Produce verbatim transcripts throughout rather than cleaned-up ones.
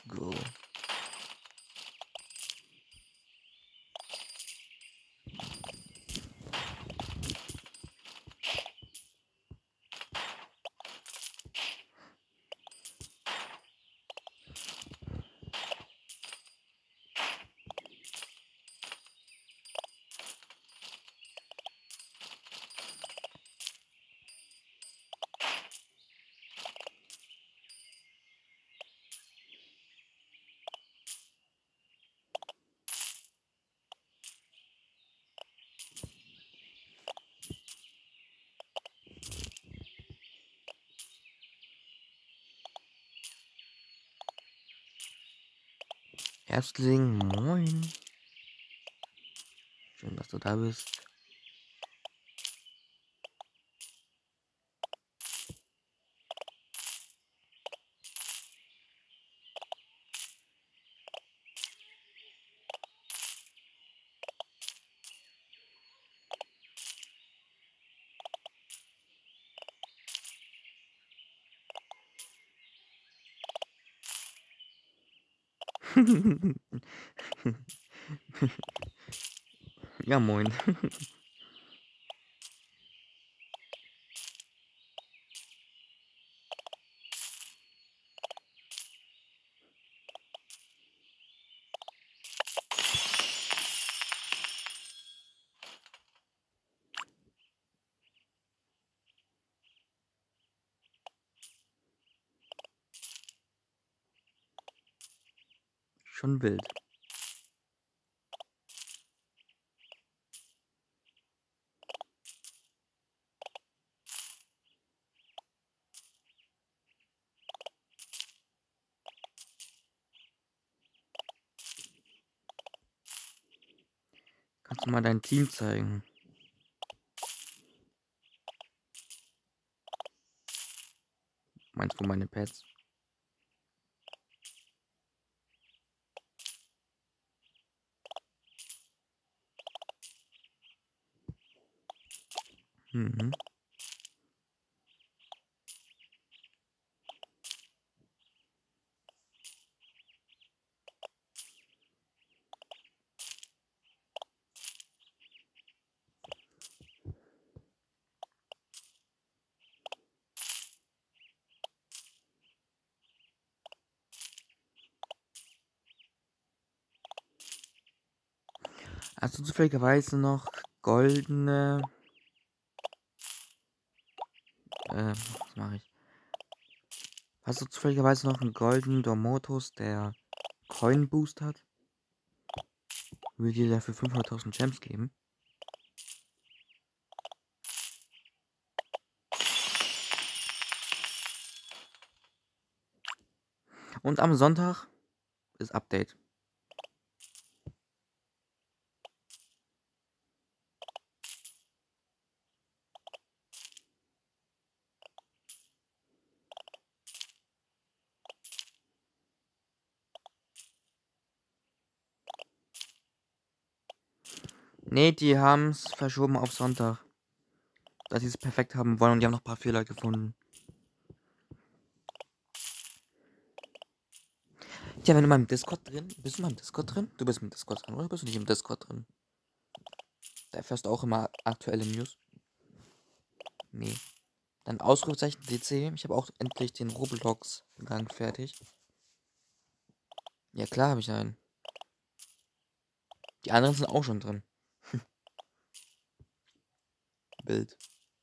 go. Erstling, moin. Schön, dass du da bist. Ja, moin. Schon wild. Kannst du mal dein Team zeigen? Meinst du meine Pets? Mhm. Hast du zufälligerweise noch goldene... Äh, was mache ich? Hast du zufälligerweise noch einen goldenen Dormotus, der Coin Boost hat? Will dir dafür fünfhunderttausend Gems geben? Und am Sonntag ist Update. Nee, die haben es verschoben auf Sonntag. Dass sie es perfekt haben wollen und die haben noch ein paar Fehler gefunden. Tja, wenn du mal im Discord drin... Bist du mal im Discord drin? Du bist im Discord drin, oder bist du nicht im Discord drin? Da erfährst du auch immer aktuelle News. Nee. Dann Ausrufezeichen D C. Ich habe auch endlich den Roblox-Gang fertig. Ja, klar habe ich einen. Die anderen sind auch schon drin. Bild.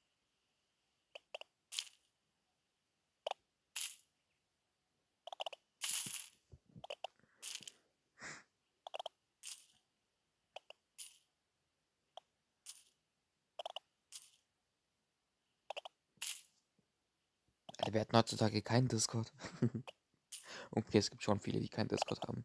Alter, wir hatten heutzutage keinen Discord. Okay, es gibt schon viele, die keinen Discord haben.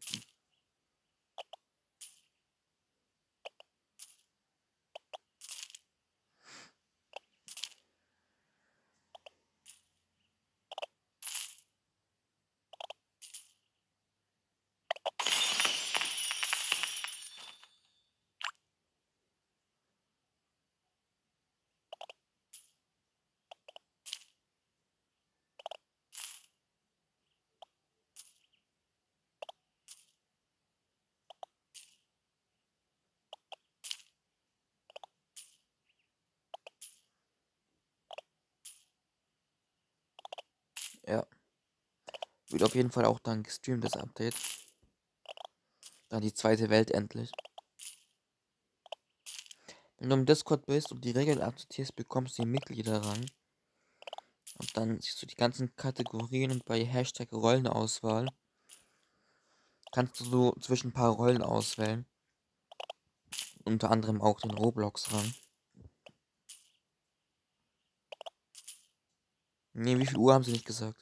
Ja. Wird auf jeden Fall auch dann gestreamt, das Update. Dann die zweite Welt endlich. Wenn du im Discord bist und die Regeln akzeptierst, bekommst du den Mitgliederrang. Und dann siehst du die ganzen Kategorien und bei Hashtag Rollenauswahl kannst du so zwischen ein paar Rollen auswählen. Unter anderem auch den Roblox-Rang. Ne, wie viel Uhr haben sie nicht gesagt.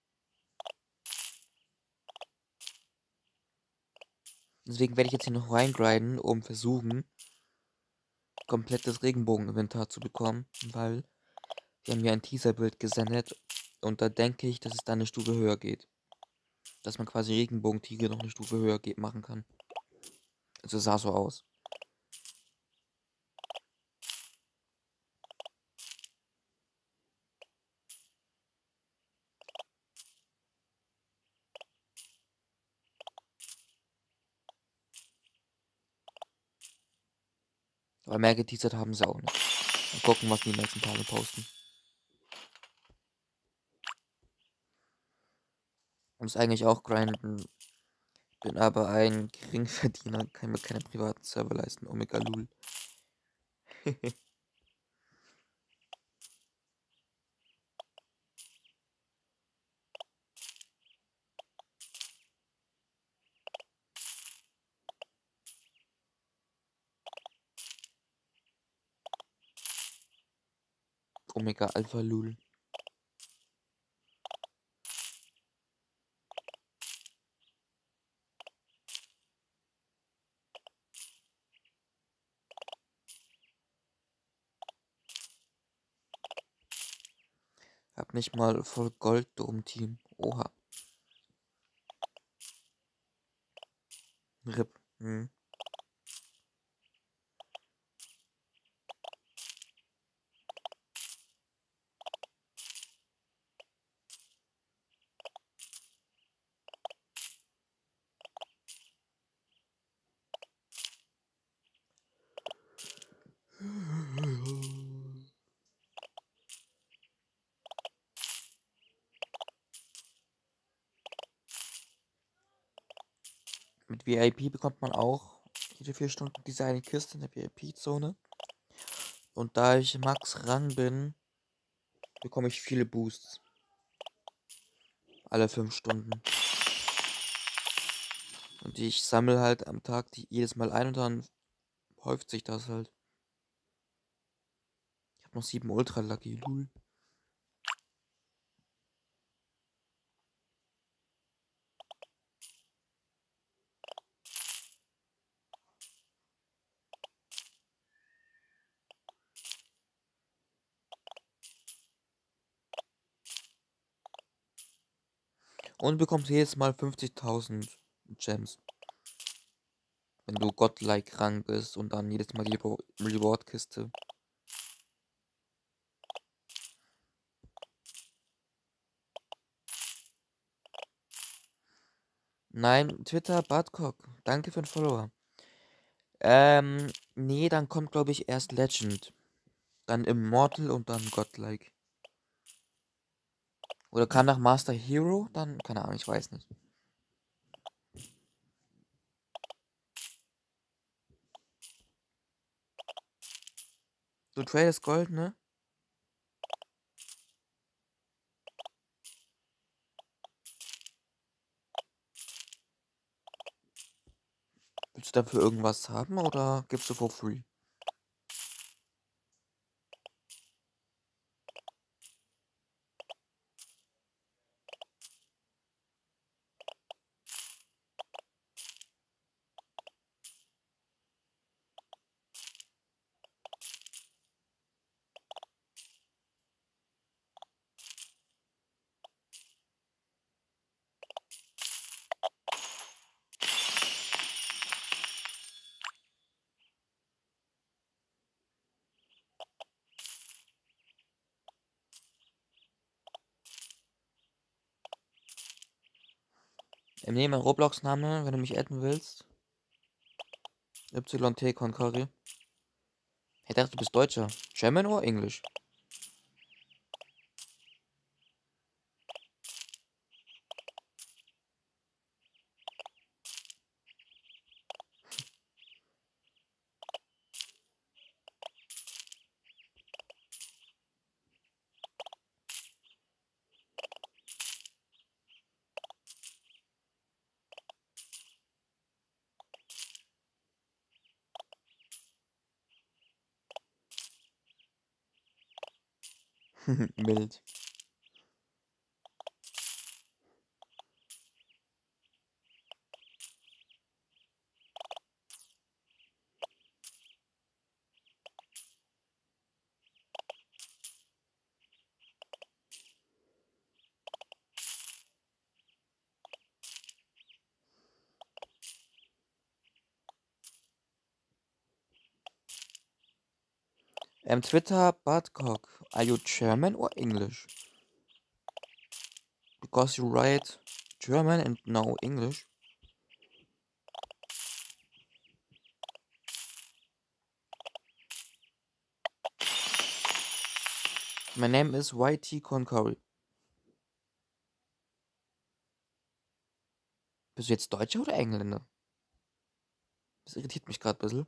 Deswegen werde ich jetzt hier noch reingrinden, um versuchen, komplettes Regenbogen-Inventar zu bekommen, weil wir haben ja ein Teaserbild gesendet und da denke ich, dass es dann eine Stufe höher geht. Dass man quasi Regenbogentiger noch eine Stufe höher geht, machen kann. Also sah so aus. Aber mehr geteasert haben sie auch nicht. Mal gucken, was die nächsten Tage posten. Muss eigentlich auch grinden. Bin aber ein Geringverdiener, kann mir keine privaten Server leisten. Omega Lul. Omega Alpha Lul. Hab nicht mal voll Gold-Dom-Team. Oha. R I P. Hm. Mit V I P bekommt man auch jede vier Stunden diese eine Kiste in der V I P-Zone. Und da ich Max Rang bin, bekomme ich viele Boosts. Alle fünf Stunden. Und ich sammle halt am Tag die jedes Mal ein und dann häuft sich das halt. Ich habe noch sieben Ultra Lucky Lul. Und du bekommst jedes Mal fünfzigtausend Gems. Wenn du Godlike Rang bist und dann jedes Mal die Reward- Reward-Kiste. Nein, Twitter, Badcock. Danke für den Follower. Ähm, nee, dann kommt, glaube ich, erst Legend. Dann Immortal und dann Godlike. Oder kam nach Master Hero? Dann, keine Ahnung, ich weiß nicht. Du tradest Gold, ne? Willst du dafür irgendwas haben oder gibst du for free? Ich nehme meinen Roblox-Name, wenn du mich adden willst. Y T Concari. Ich dachte, du bist Deutscher. German oder Englisch? Mild. Ähm, Twitter, Bartcock, are you German or English? Because you write German and no English. My name is Y T Concori. Bist du jetzt Deutscher oder Engländer? Das irritiert mich gerade ein bisschen.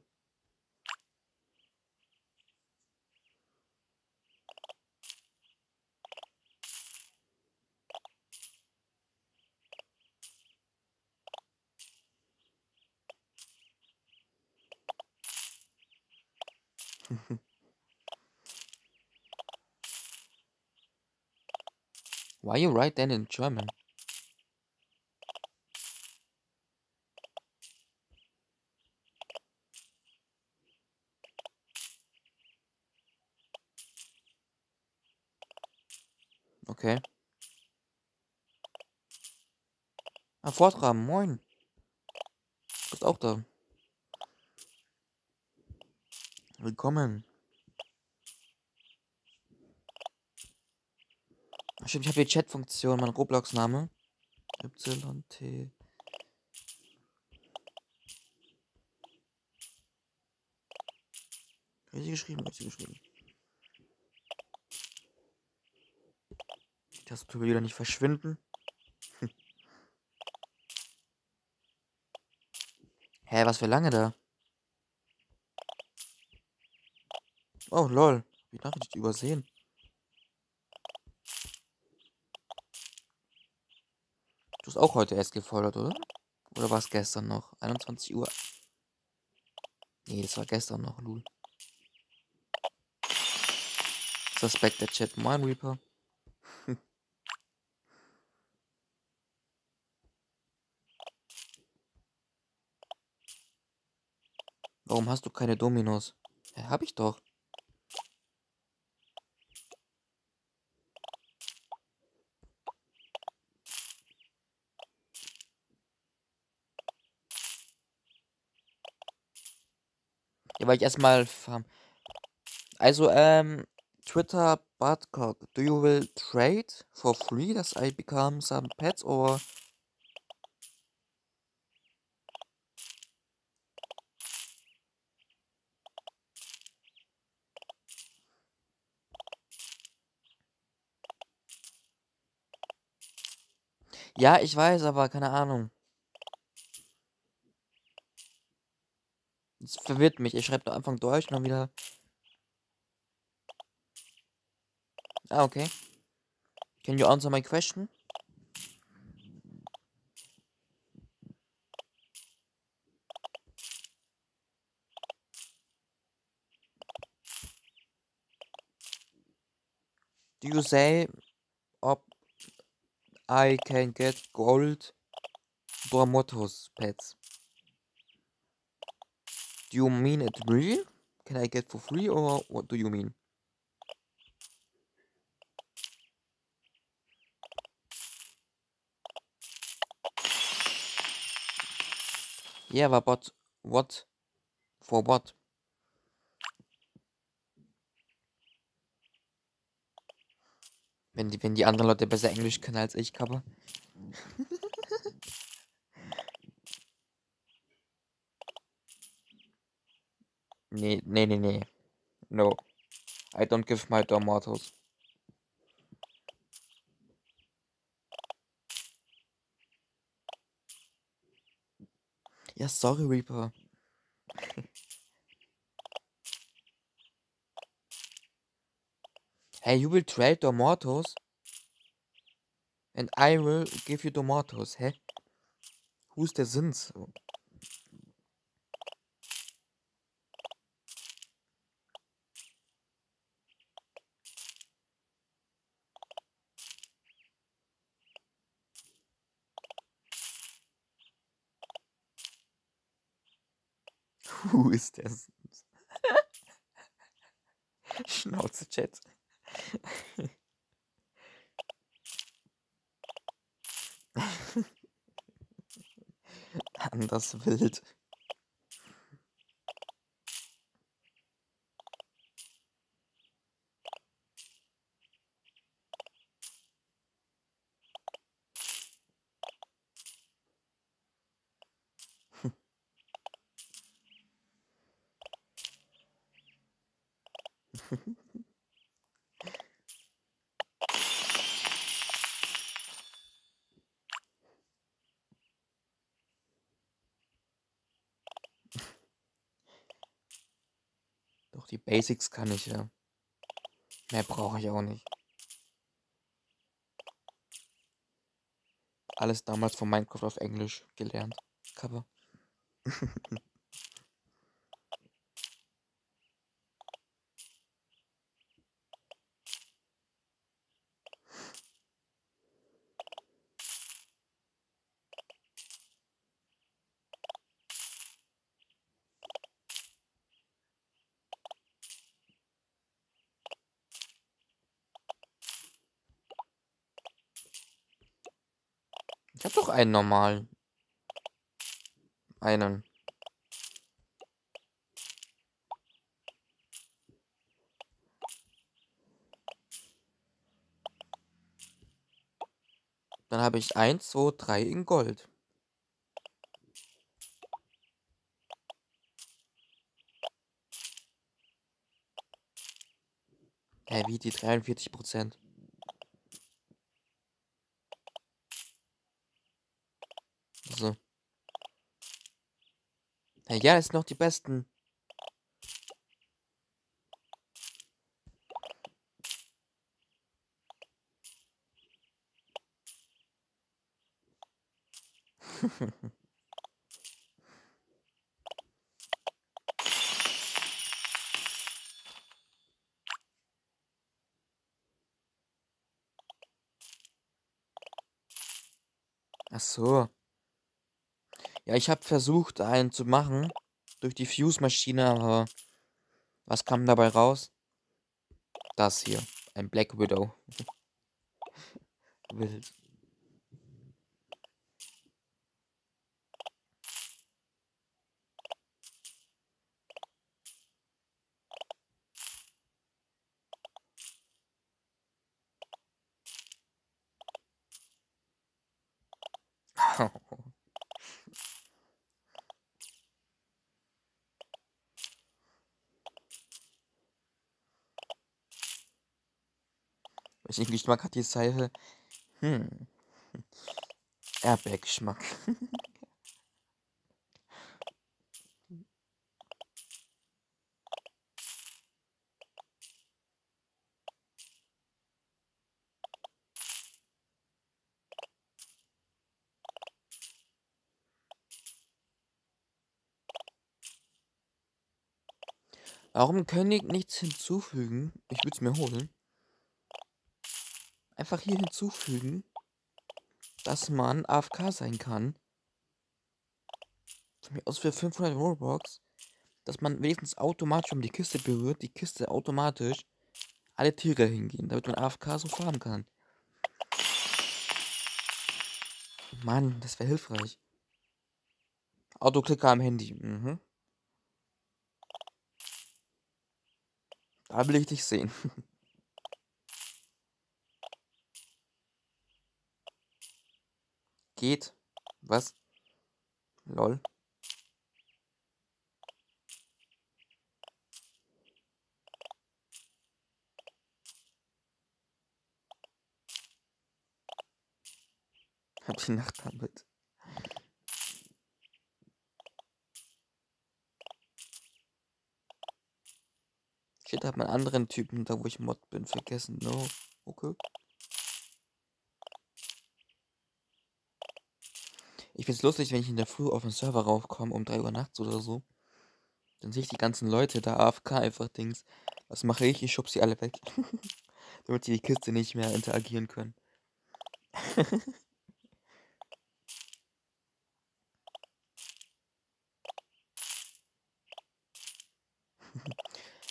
Why you write then in German? Okay. Ah, Fortrahmen, moin. Du bist auch da. Willkommen. Ach, stimmt, ich habe hier Chat-Funktion, mein Roblox-Name. Y T. Richtig geschrieben, richtig geschrieben. Die Tastatur will wieder nicht verschwinden. Hä, was für lange da? Oh, lol. Wie Nachricht übersehen. Du hast auch heute erst gefordert, oder? Oder war es gestern noch? einundzwanzig Uhr. Nee, das war gestern noch, lul. Suspect der Chat. Moin, Reaper. Warum hast du keine Dominos? Ja, hab ich doch. Ja, weil ich erstmal farm. Also, ähm, Twitter, Bartcock, do you will trade for free that I become some pets or? Ja, ich weiß, aber keine Ahnung. Es verwirrt mich. Ich schreibe am Anfang Deutsch und dann wieder. Ah, okay. Can you answer my question? Do you say ob I can get gold Dormotos pets? Do you mean it real? Can I get for free or what do you mean? Yeah, but what? For what? Wenn die, wenn die anderen Leute besser Englisch können als ich, Kappa. Nee, nee, nee, nee. No. I don't give my tomatoes. Ja, sorry, Reaper. Hey, you will trade tomatoes? And I will give you tomatoes. Hä? Who's der Sins? Who ist das? Schnauze, Chat. Anders wild. Doch die Basics kann ich ja. Mehr brauche ich auch nicht. Alles damals von Minecraft auf Englisch gelernt. Cover. Ich hab doch einen normalen. Einen. Dann habe ich eins, zwei, drei in Gold. Hä, wie die dreiundvierzig Prozent? So. Ja, ja, das sind noch die besten. Ach so. Ja, ich habe versucht, einen zu machen durch die Fuse-Maschine, aber was kam dabei raus? Das hier. Ein Black Widow. Wild. Welchen Geschmack hat die Seife? Hm. Erdbeergeschmack. Warum können die nichts hinzufügen? Ich würde es mir holen. Einfach hier hinzufügen, dass man A F K sein kann. Von mir aus für fünfhundert Robux. Dass man wenigstens automatisch, wenn man die Kiste berührt, die Kiste automatisch alle Tiere hingehen, damit man A F K so farmen kann. Mann, das wäre hilfreich. Autoklicker am Handy. Mhm. Da will ich dich sehen. Geht. Was? Lol. Hab die Nacht damit. Shit, hab meinen anderen Typen, da wo ich Mod bin, vergessen. No. Okay. Ich find's lustig, wenn ich in der Früh auf den Server raufkomme, um drei Uhr nachts oder so. Dann sehe ich die ganzen Leute da A F K einfach Dings. Was mache ich? Ich schub sie alle weg. Damit sie die Kiste nicht mehr interagieren können.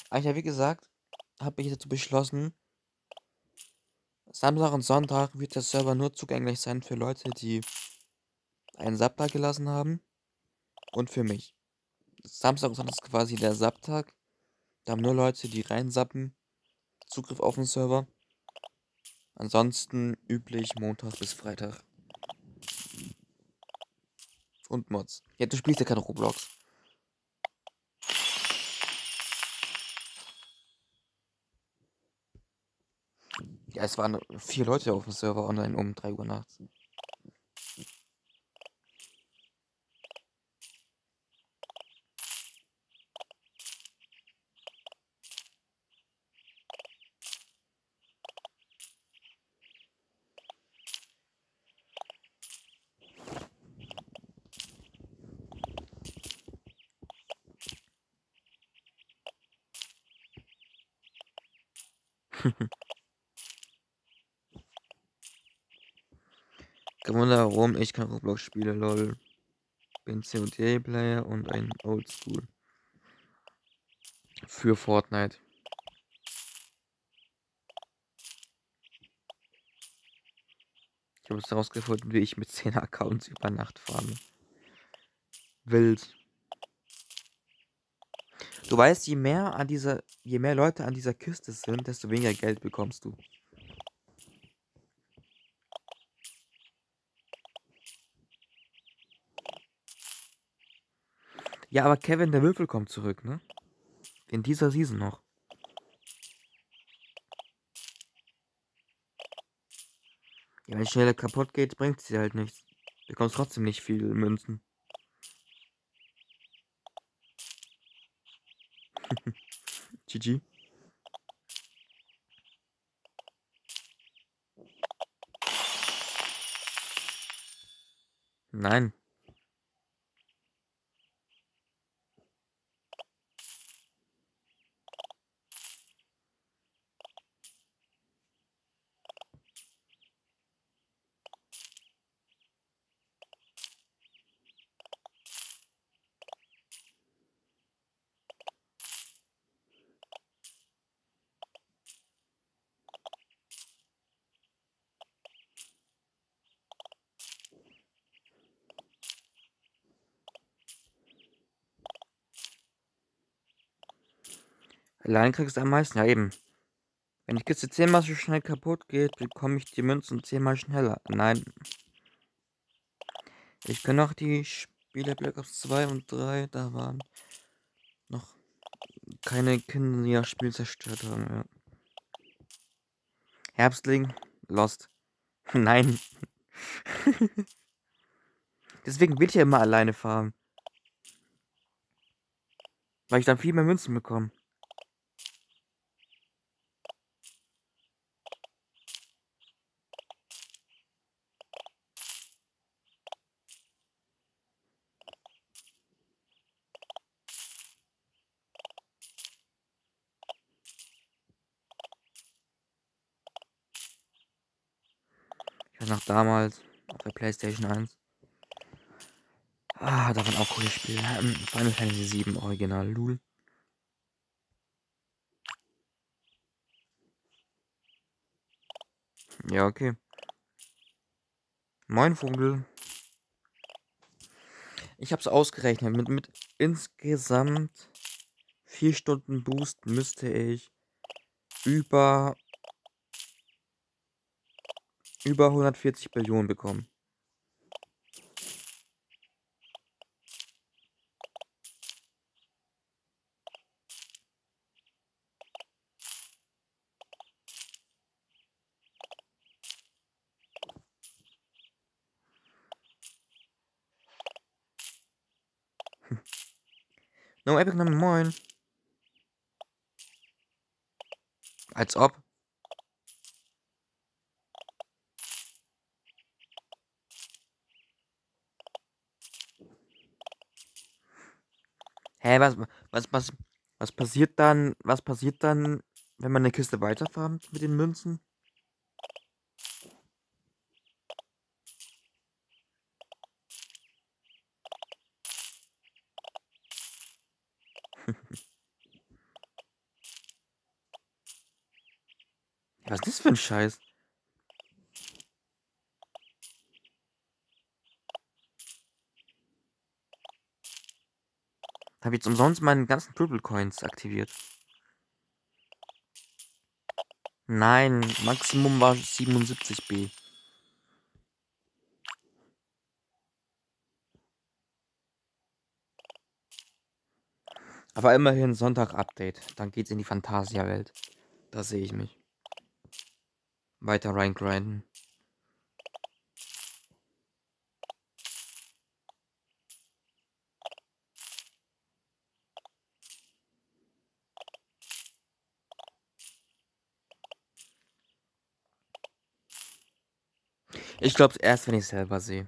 Aber ja, wie gesagt, habe ich dazu beschlossen, Samstag und Sonntag wird der Server nur zugänglich sein für Leute, die einen Sub da gelassen haben und für mich. Samstag und Sonntag ist quasi der Sub-Tag. Da haben nur Leute, die reinsappen, Zugriff auf den Server. Ansonsten üblich Montag bis Freitag. Und Mods. Ja, du spielst ja keine Roblox. Ja, es waren vier Leute auf dem Server online um drei Uhr nachts. Kein Wunder, warum ich kein Roblox spiele, lol. Bin C O D-Player und ein Oldschool. Für Fortnite. Ich habe es herausgefunden, wie ich mit zehn Accounts über Nacht farme. Wild. Du weißt, je mehr an dieser, je mehr Leute an dieser Kiste sind, desto weniger Geld bekommst du. Ja, aber Kevin der Würfel kommt zurück, ne? In dieser Season noch. Ja, wenn schneller kaputt geht, bringt sie halt nichts. Du bekommst trotzdem nicht viel Münzen. G G. Nein. Allein kriegst du am meisten. Ja, eben. Wenn die Kiste zehnmal so schnell kaputt geht, bekomme ich die Münzen zehnmal schneller. Nein. Ich kann auch die Spiele Black Ops zwei und drei, da waren noch keine Kinder, die das Spiel zerstört haben, ja. Herbstling, Lost. Nein. Deswegen will ich ja immer alleine fahren. Weil ich dann viel mehr Münzen bekomme. Ich weiß noch damals auf der PlayStation eins. Ah, da waren auch coole Spiele. Ähm, Final Fantasy sieben Original, Lul. Ja, okay. Moin, Vogel. Ich hab's ausgerechnet. Mit, mit insgesamt vier Stunden Boost müsste ich über, über hundertvierzig Billionen bekommen. No Epic Nummer moin. Als ob. Hä, was, was, was, was passiert dann, was passiert dann, wenn man eine Kiste weiterfarmt mit den Münzen? Was ist das für ein Scheiß? Habe jetzt umsonst meine ganzen Purple Coins aktiviert. Nein, Maximum war siebenundsiebzig B. Aber immerhin Sonntag-Update. Dann geht's in die Fantasia-Welt. Da sehe ich mich. Weiter reingrinden. Ich glaube erst, wenn ich selber sehe.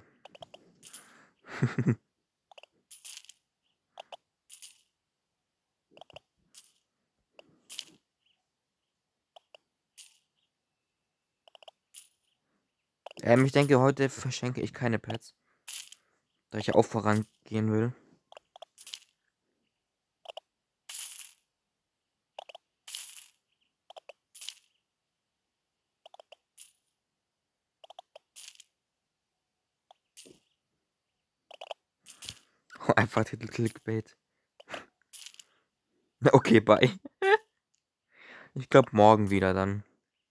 ähm, ich denke, heute verschenke ich keine Pets. Da ich ja auch vorangehen will. Einfach Titel Clickbait. Okay, bye. Ich glaube morgen wieder dann.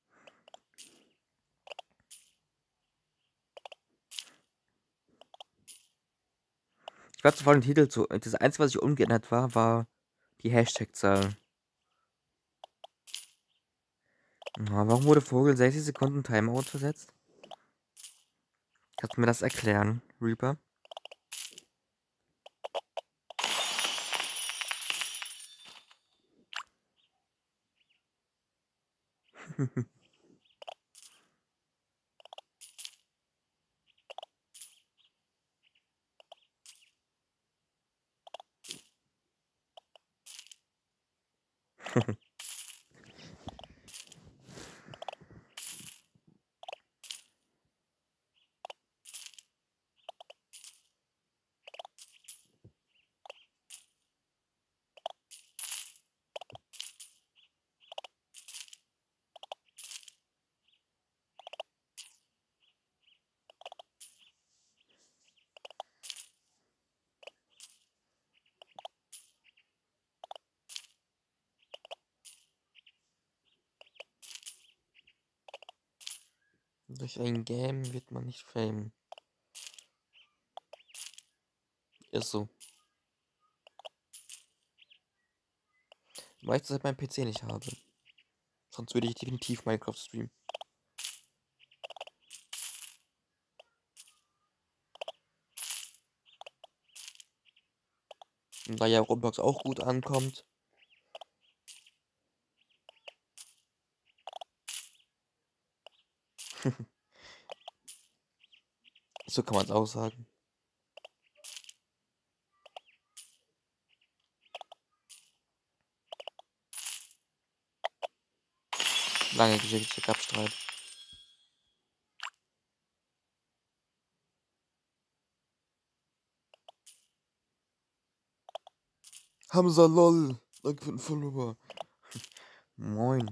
Ich war zuvor den Titel zu. Das Einzige, was ich umgeändert war, war die Hashtag-Zahl. Na, warum wurde Vogel sechzig Sekunden Timeout versetzt? Kannst du mir das erklären, Reaper? Durch ein Game wird man nicht fame. Ist so. Weil ich das halt meinen P C nicht habe. Sonst würde ich definitiv Minecraft streamen. Und da ja Roblox auch gut ankommt. So kann man es auch sagen. Lange Geschichte gab Streit. Hamza lol. Danke für den Follower. Moin.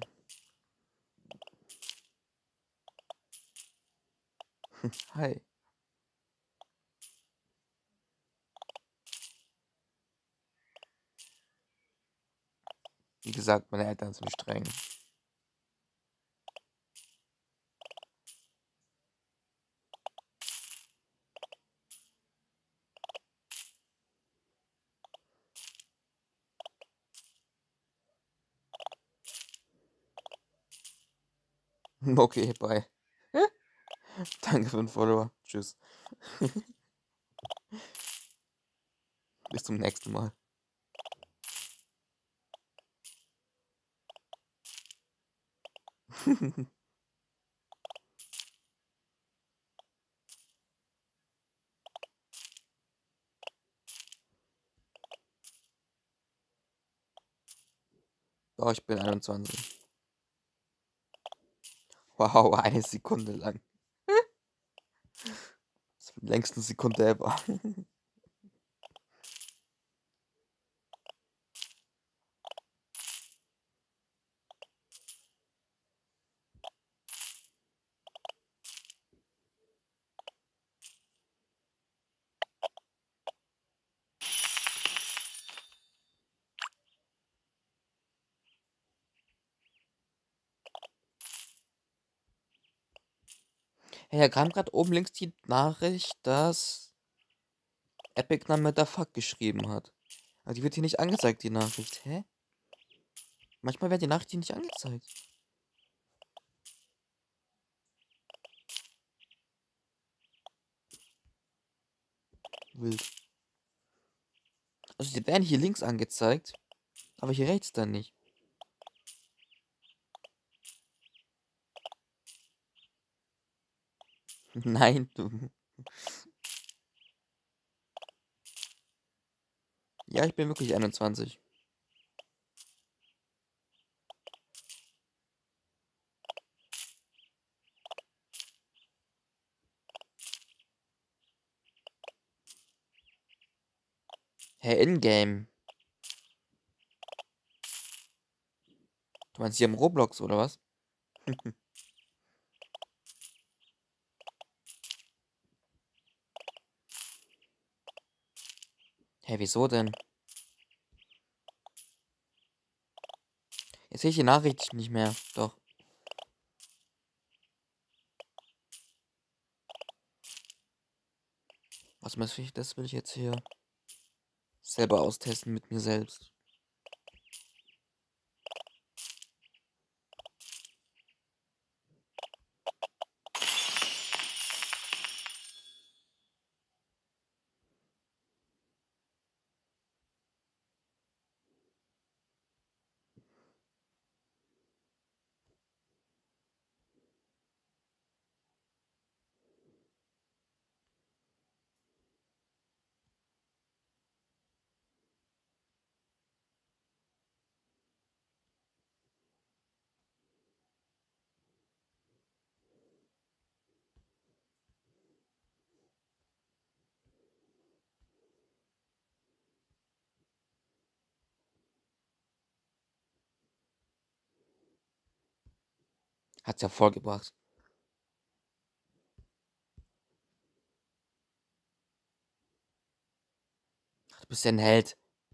Hi. Wie gesagt, meine Eltern sind streng. Okay, bye. Danke für den Follower. Tschüss. Bis zum nächsten Mal. Oh, ich bin einundzwanzig. Wow, eine Sekunde lang. Das ist die längste Sekunde ever. Hey, da kam gerade oben links die Nachricht, dass Epic dann mit der Fuck geschrieben hat. Aber die wird hier nicht angezeigt, die Nachricht. Hä? Manchmal werden die Nachrichten nicht angezeigt. Wild. Also die werden hier links angezeigt, aber hier rechts dann nicht. Nein, du. Ja, ich bin wirklich einundzwanzig. Hey, in-game. Du meinst hier im Roblox, oder was? Hey, wieso denn? Jetzt sehe ich die Nachricht nicht mehr. Doch. Was muss ich, das will ich jetzt hier selber austesten mit mir selbst. Hat's ja vorgebracht. Du bist ja ein Held.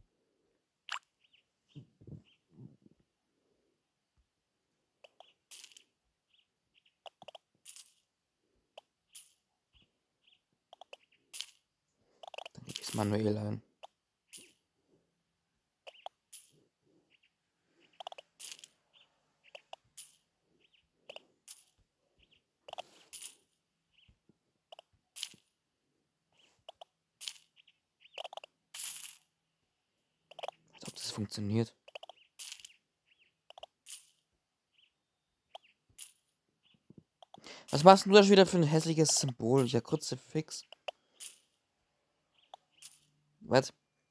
Dann gebe ich es manuell ein. Als ob das funktioniert. Was machst du da schon wieder für ein hässliches Symbol? Ja, Kruzifix. Was?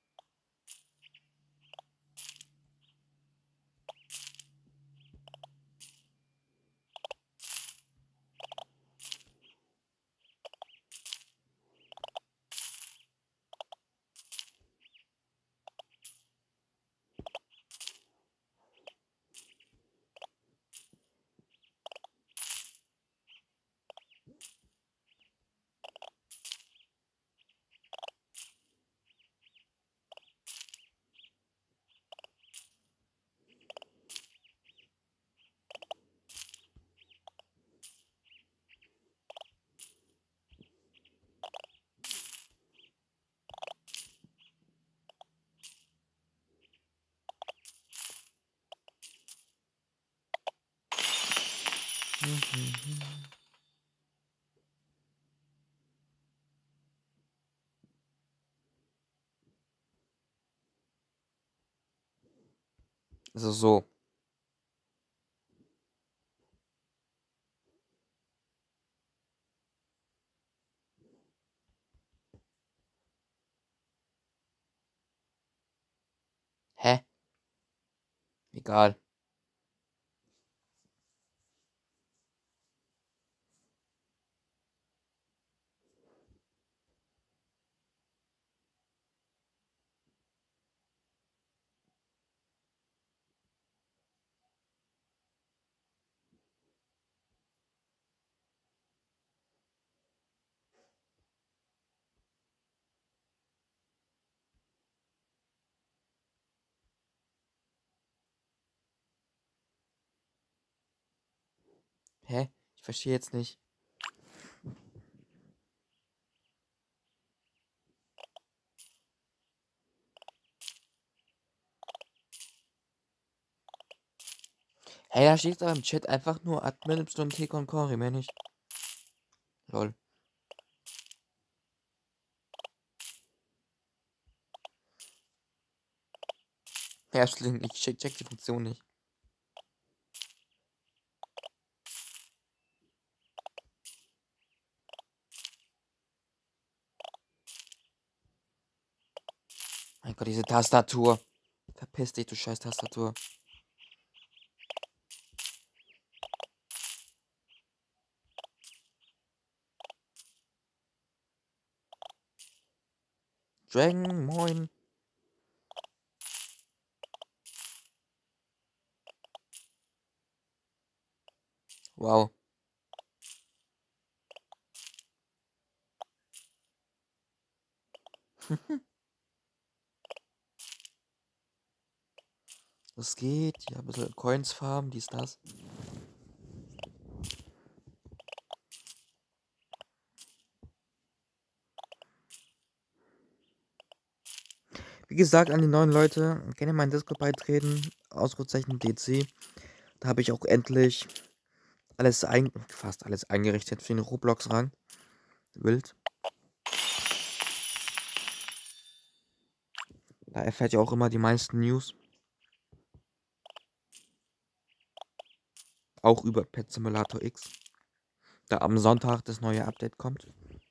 Also so. Hä? Egal. Hä? Ich verstehe jetzt nicht. Hey, da steht da im Chat einfach nur Admin Y T Concori, mehr nicht. Lol. Erstling, ich check, check die Funktion nicht. Mein Gott, diese Tastatur. Verpiss dich, du scheiß Tastatur. Dragon, moin. Wow. Das geht. Ja, ein bisschen Coins farmen, dies, das. Wie gesagt, an die neuen Leute, gerne meinen Discord beitreten. Ausrufezeichen D C. Da habe ich auch endlich alles ein, fast alles eingerichtet für den Roblox-Rang. Wild. Da erfährt ihr auch immer die meisten News. Auch über Pet Simulator X. Da am Sonntag das neue Update kommt.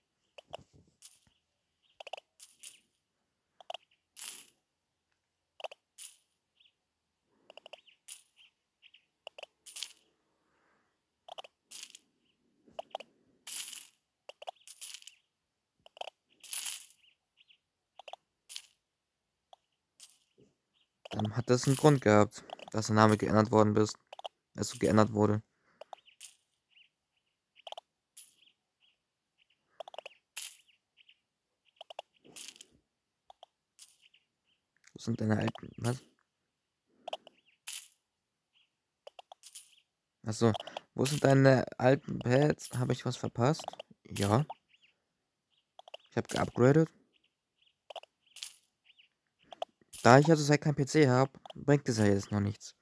Dann hat das einen Grund gehabt, dass der Name geändert worden ist. Also geändert wurde. Wo sind deine alten. Was? Achso. Wo sind deine alten Pads? Habe ich was verpasst? Ja. Ich habe geupgradet. Da ich also seit kein P C habe, bringt es ja jetzt noch nichts.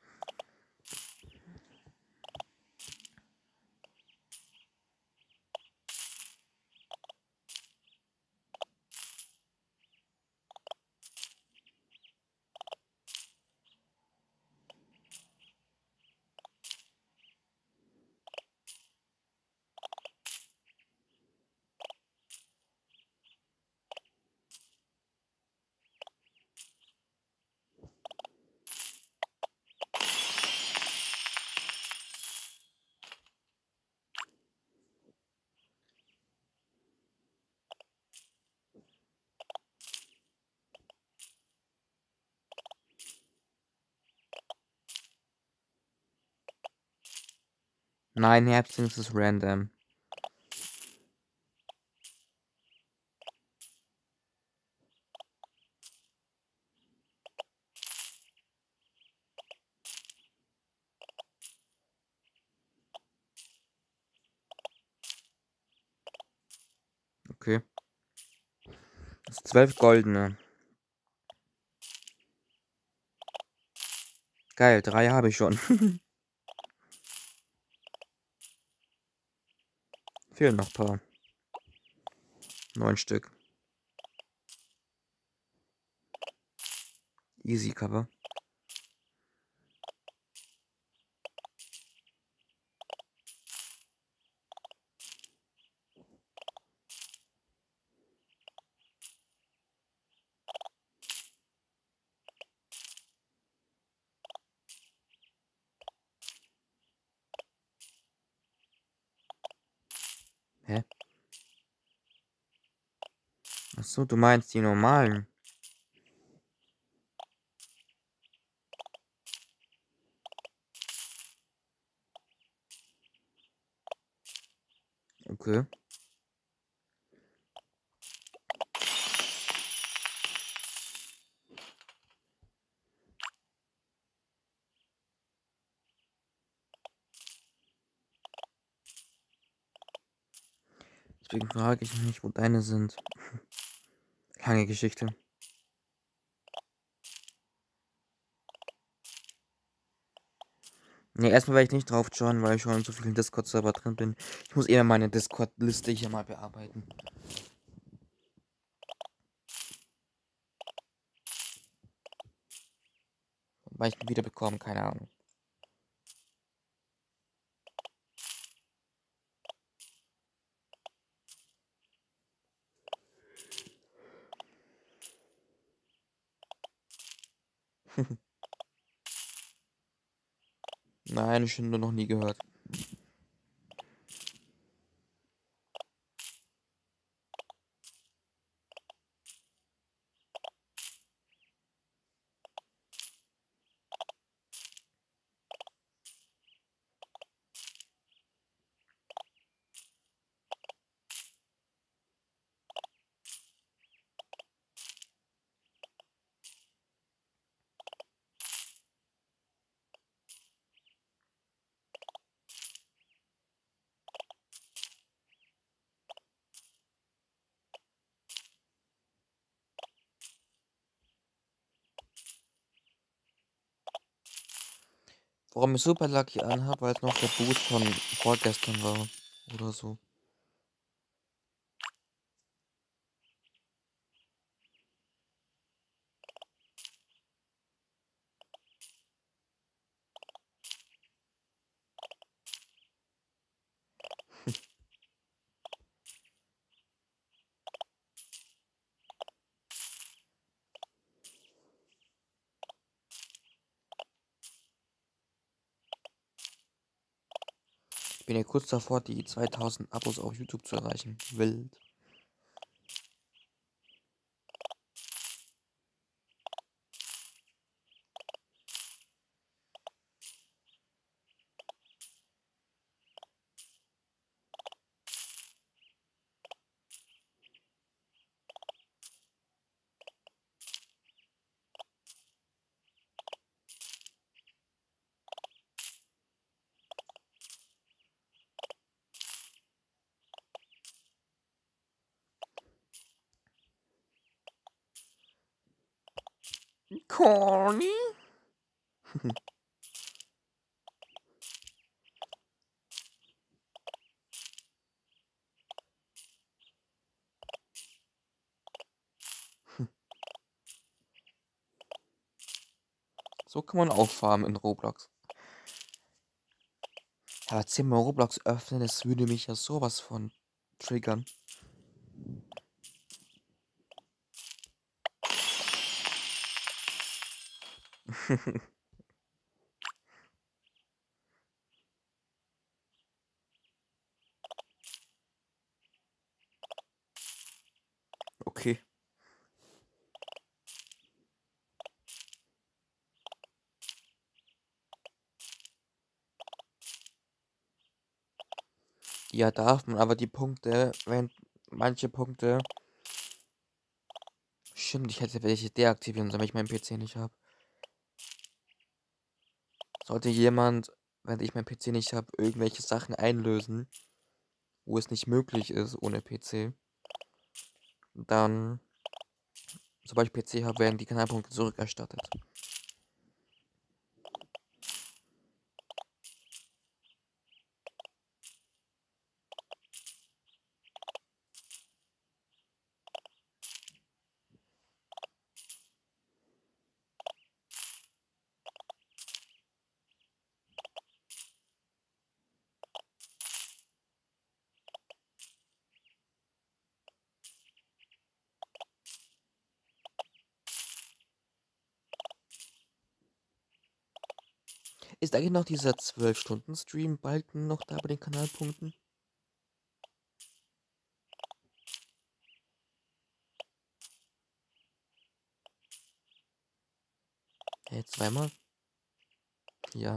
Nein, Herbstling ist random. Okay. Das ist zwölf goldene. Geil, drei habe ich schon. Fehlen noch ein paar. Neun Stück. Easy Cover. Hä? Achso, du meinst die normalen. Okay. Deswegen frage ich mich, wo deine sind. Lange Geschichte. Ne, erstmal werde ich nicht drauf schauen, weil ich schon in so vielen Discord-Server drin bin. Ich muss eher meine Discord-Liste hier mal bearbeiten. Weil ich ihn wieder bekomme, keine Ahnung. Nein, ich habe nur noch nie gehört. Warum ich Super Lucky anhabe, weil es noch der Boost von vorgestern war. Oder so. Ich bin ja kurz davor, die zweitausend Abos auf YouTube zu erreichen. Wild. Corny? So kann man auch farmen in Roblox. Aber zehnmal Roblox öffnen, das würde mich ja sowas von triggern. Okay. Ja, darf man, aber die Punkte, wenn manche Punkte. Stimmt, ich hätte welche deaktivieren sollen, wenn ich meinen P C nicht habe. Sollte jemand, wenn ich meinen P C nicht habe, irgendwelche Sachen einlösen, wo es nicht möglich ist ohne P C, dann, sobald ich P C habe, werden die Kanalpunkte zurückerstattet. Ist eigentlich noch dieser zwölf Stunden Stream-Balken noch da bei den Kanalpunkten? Hä, zweimal? Ja.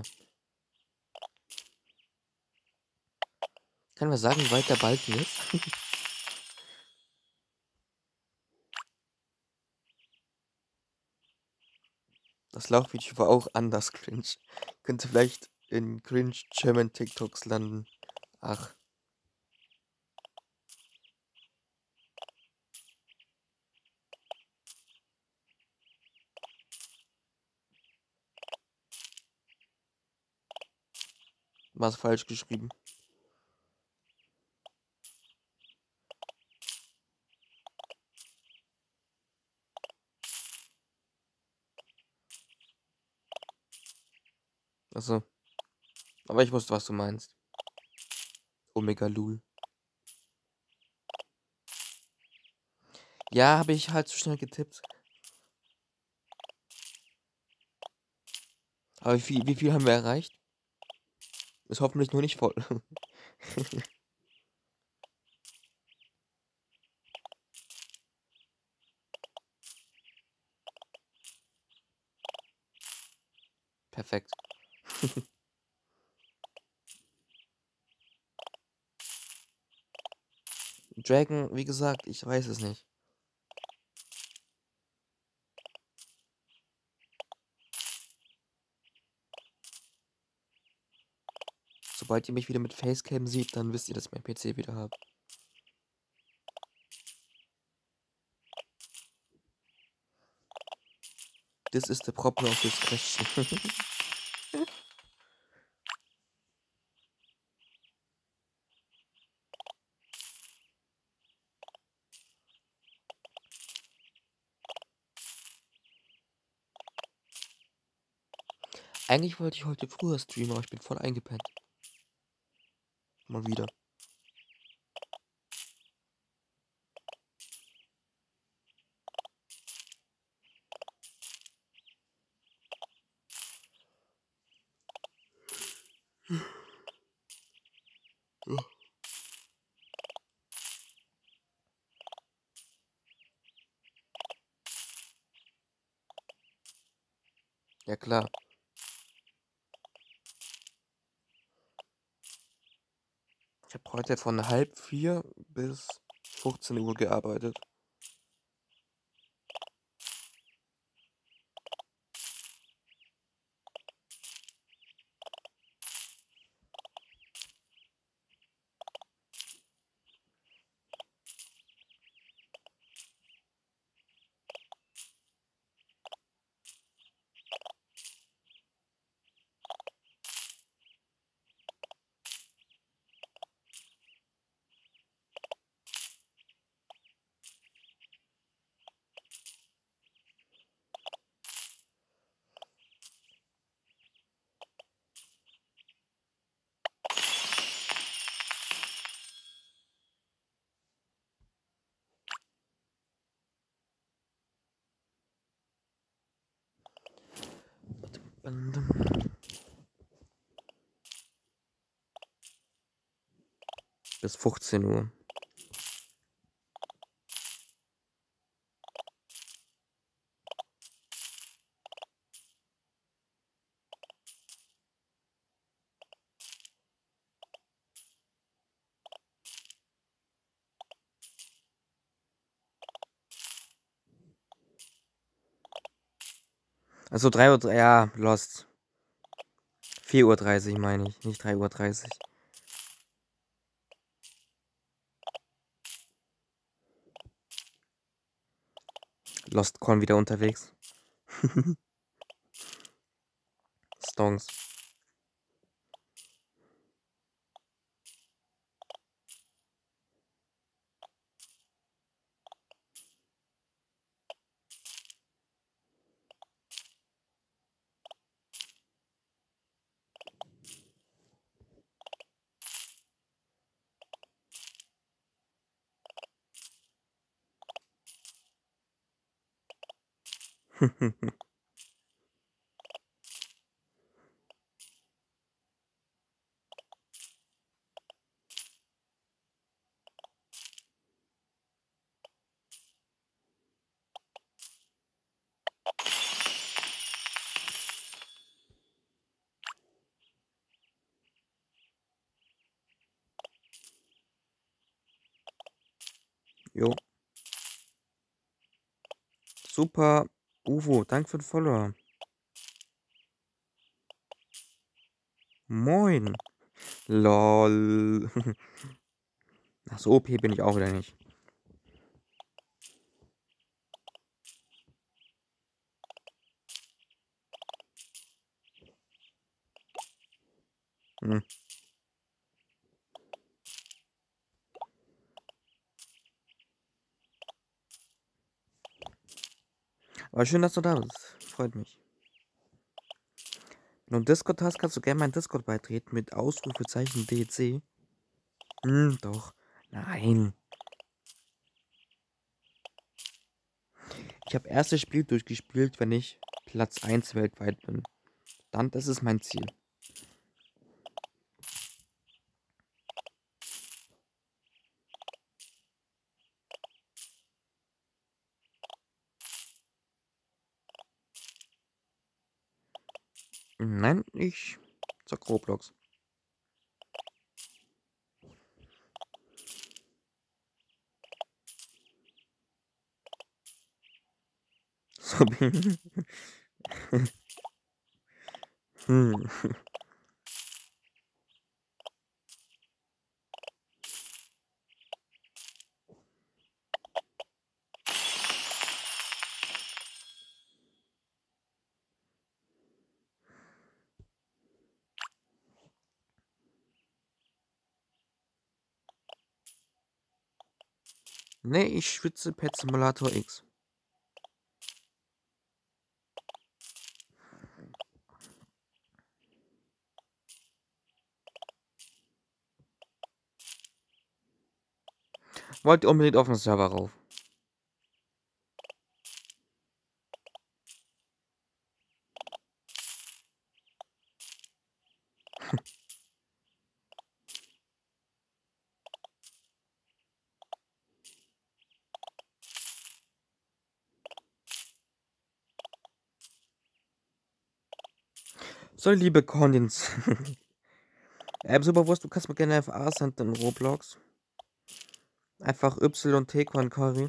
Kann man sagen, wie weit der Balken ist? Das Laufvideo war auch anders cringe. Könnte vielleicht in cringe German TikToks landen. Ach. Was falsch geschrieben. Achso. Aber ich wusste, was du meinst. Omega Lul. Ja, habe ich halt zu schnell getippt. Aber wie viel, wie viel haben wir erreicht? Ist hoffentlich nur nicht voll. Perfekt. Dragon, wie gesagt, ich weiß es nicht. Sobald ihr mich wieder mit Facecam seht, dann wisst ihr, dass ich mein P C wieder habe. This is the problem of this question. Eigentlich wollte ich heute früher streamen, aber ich bin voll eingepennt. Mal wieder. Ja klar. Ich habe heute von halb vier bis fünfzehn Uhr gearbeitet. Bis fünfzehn Uhr. Also drei Uhr, ja, Lost. vier Uhr dreißig meine ich, nicht drei Uhr dreißig. Lost Corn wieder unterwegs. Stonks. Jo. Super. Uvo, danke für den Follower. Moin. Lol. Ach so, O P bin ich auch wieder nicht. Hm. Aber schön, dass du da bist. Freut mich. Wenn du Discord hast, kannst du gerne meinen Discord beitreten mit Ausrufezeichen D C. Hm, doch. Nein. Ich habe erstes Spiel durchgespielt, wenn ich Platz eins weltweit bin. Dann, das ist mein Ziel. Nein, ich zock Roblox. So bin hm. Nee, ich schwitze Pet Simulator X. Wollt ihr unbedingt auf den Server rauf? So, liebe Condens. Ähm, Superwurst, du kannst mir gerne F A senden in Roblox. Einfach Y T Curry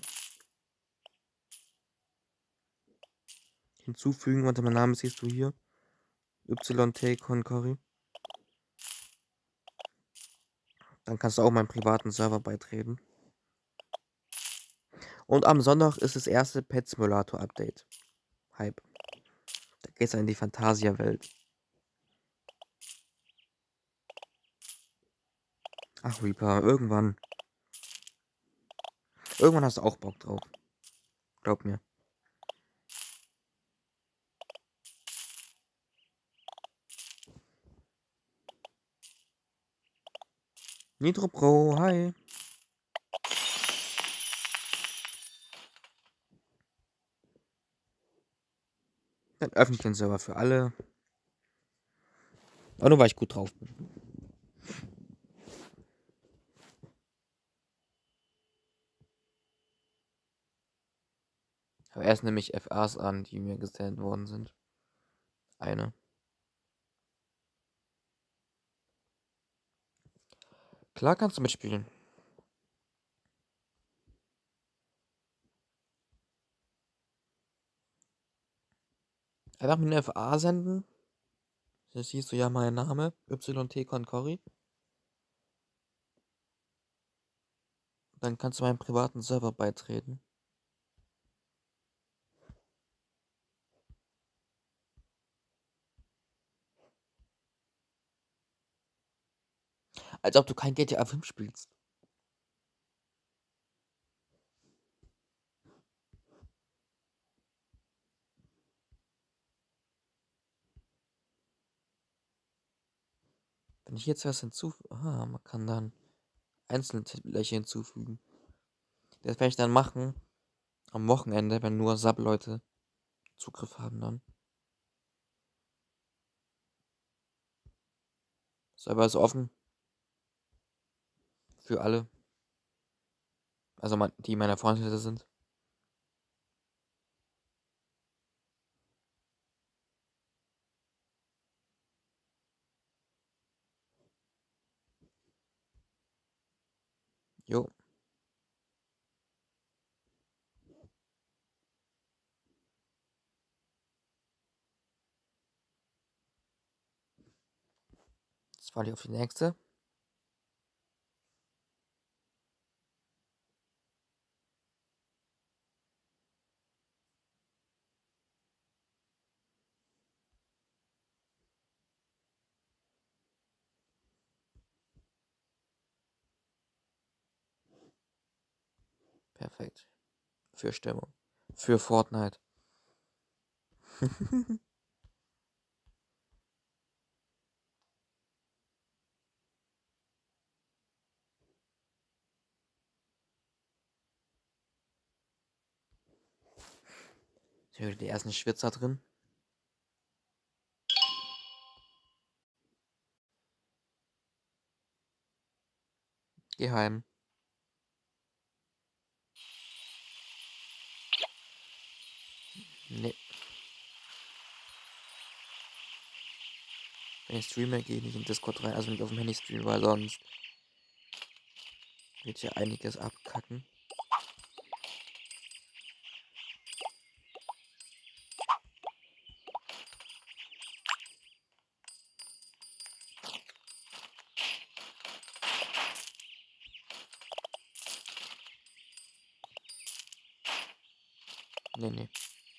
hinzufügen. Warte, mein Name siehst du hier. Y T Curry. Dann kannst du auch meinen privaten Server beitreten. Und am Sonntag ist das erste Pet Simulator Update. Hype. Da geht's ja in die Fantasia-Welt. Ach, Reaper, irgendwann. Irgendwann hast du auch Bock drauf. Glaub mir. Nitro Pro, hi. Dann öffne ich den Server für alle. Aber nur weil ich gut drauf bin. Aber erst nämlich F As an, die mir gesendet worden sind. Eine. Klar kannst du mitspielen. Einfach mit einer F A senden. Das siehst du ja mein Name. Y T Concori. Dann kannst du meinem privaten Server beitreten. Als ob du kein G T A fünf spielst. Wenn ich jetzt was hinzufüge. Ah, man kann dann einzelne Titelbleche hinzufügen. Das werde ich dann machen. Am Wochenende, wenn nur Sub-Leute Zugriff haben dann. Server ist offen. Für alle. Also die meiner Freunde sind. Jo. Jetzt fahre ich auf die nächste. Perfekt. Für Stimmung. Für Fortnite. Ich höre die ersten Schwitzer drin. Geh heim. Nee. Wenn ich streame, gehe ich nicht in Discord rein. Also nicht auf dem Handy streamen, weil sonst wird hier einiges abkacken. Nee, nee.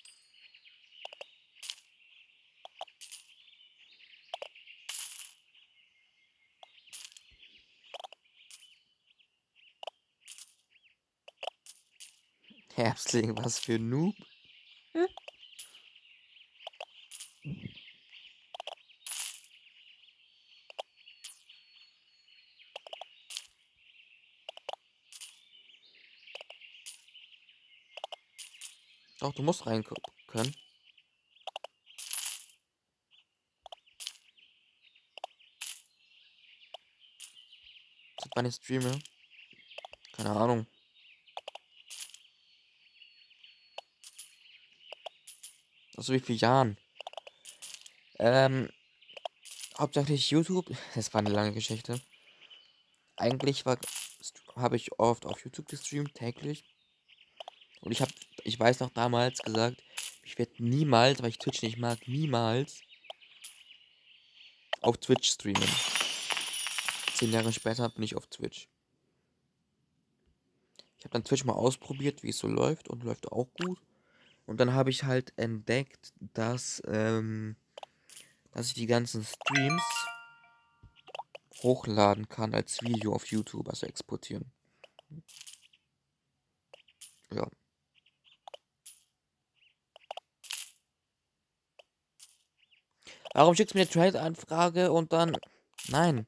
Herbstling, was für ein Noob. Doch, du musst rein können. Seit wann ich streame? Keine Ahnung. Aus wie vielen Jahren? Ähm, hauptsächlich YouTube. Das war eine lange Geschichte. Eigentlich war habe ich oft auf YouTube gestreamt, täglich. Und ich habe, ich weiß noch damals gesagt, ich werde niemals, weil ich Twitch nicht mag, niemals auf Twitch streamen. Zehn Jahre später bin ich auf Twitch. Ich habe dann Twitch mal ausprobiert, wie es so läuft, und läuft auch gut. Und dann habe ich halt entdeckt, dass, ähm, dass ich die ganzen Streams hochladen kann als Video auf YouTube, also exportieren. Ja. Warum schickst du mir eine Trade-Anfrage und dann... Nein.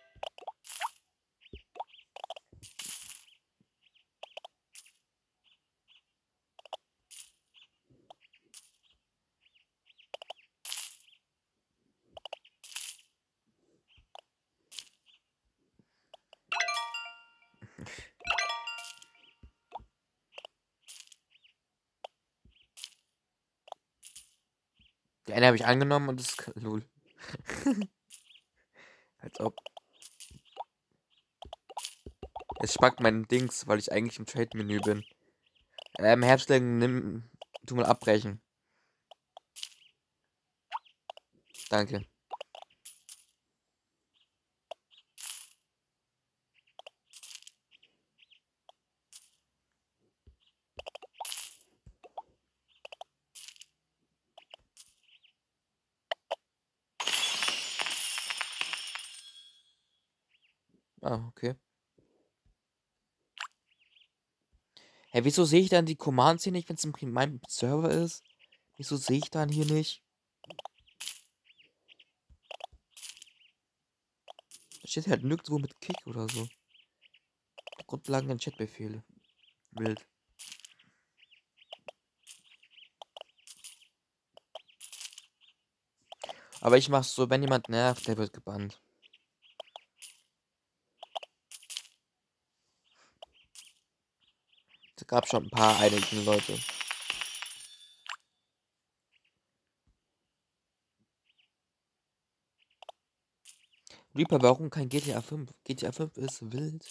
Die eine habe ich angenommen und das ist... Lol. Als ob. Es spackt mein Dings, weil ich eigentlich im Trade-Menü bin. Ähm, Herbstling, nimm... Tu mal abbrechen. Danke. Ah, okay. Hä, wieso sehe ich dann die Commands hier nicht, wenn es in meinem Server ist? Wieso sehe ich dann hier nicht? Da steht halt nirgendwo mit Kick oder so. Grundlagen der Chatbefehle. Wild. Aber ich mach's so, wenn jemand nervt, der wird gebannt. Es gab schon ein paar einige Leute. Reaper, warum kein G T A fünf? G T A fünf ist wild.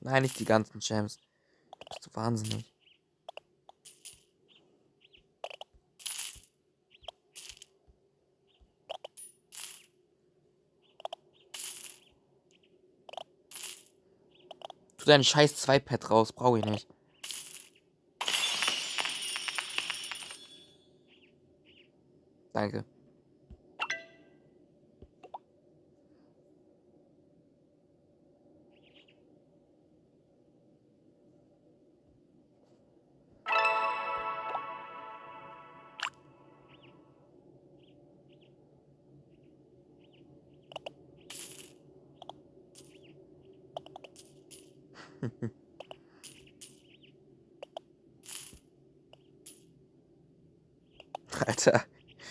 Nein, nicht die ganzen Gems. Bist du wahnsinnig. Tu deinen scheiß zwei Pad raus, brauche ich nicht. Danke. Alter.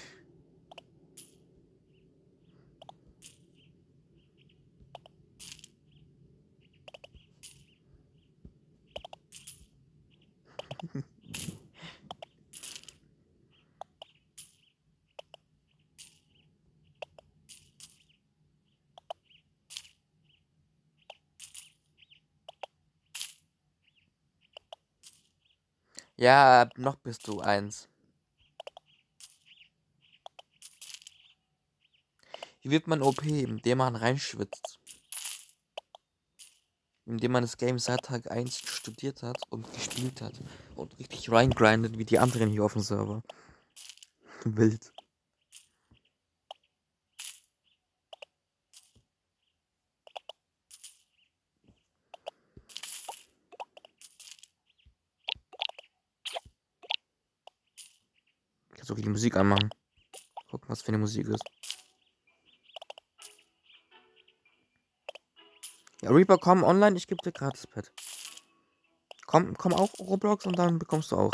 Ja, noch bist du eins. Wie wird man O P, indem man reinschwitzt? Indem man das Game seit Tag eins studiert hat und gespielt hat. Und richtig reingrindet wie die anderen hier auf dem Server. Wild. Ich kann sogar die Musik anmachen. Gucken, was für eine Musik ist. Ja, Reaper, komm online, ich gebe dir gratis Pad. Komm, komm auch Roblox und dann bekommst du auch.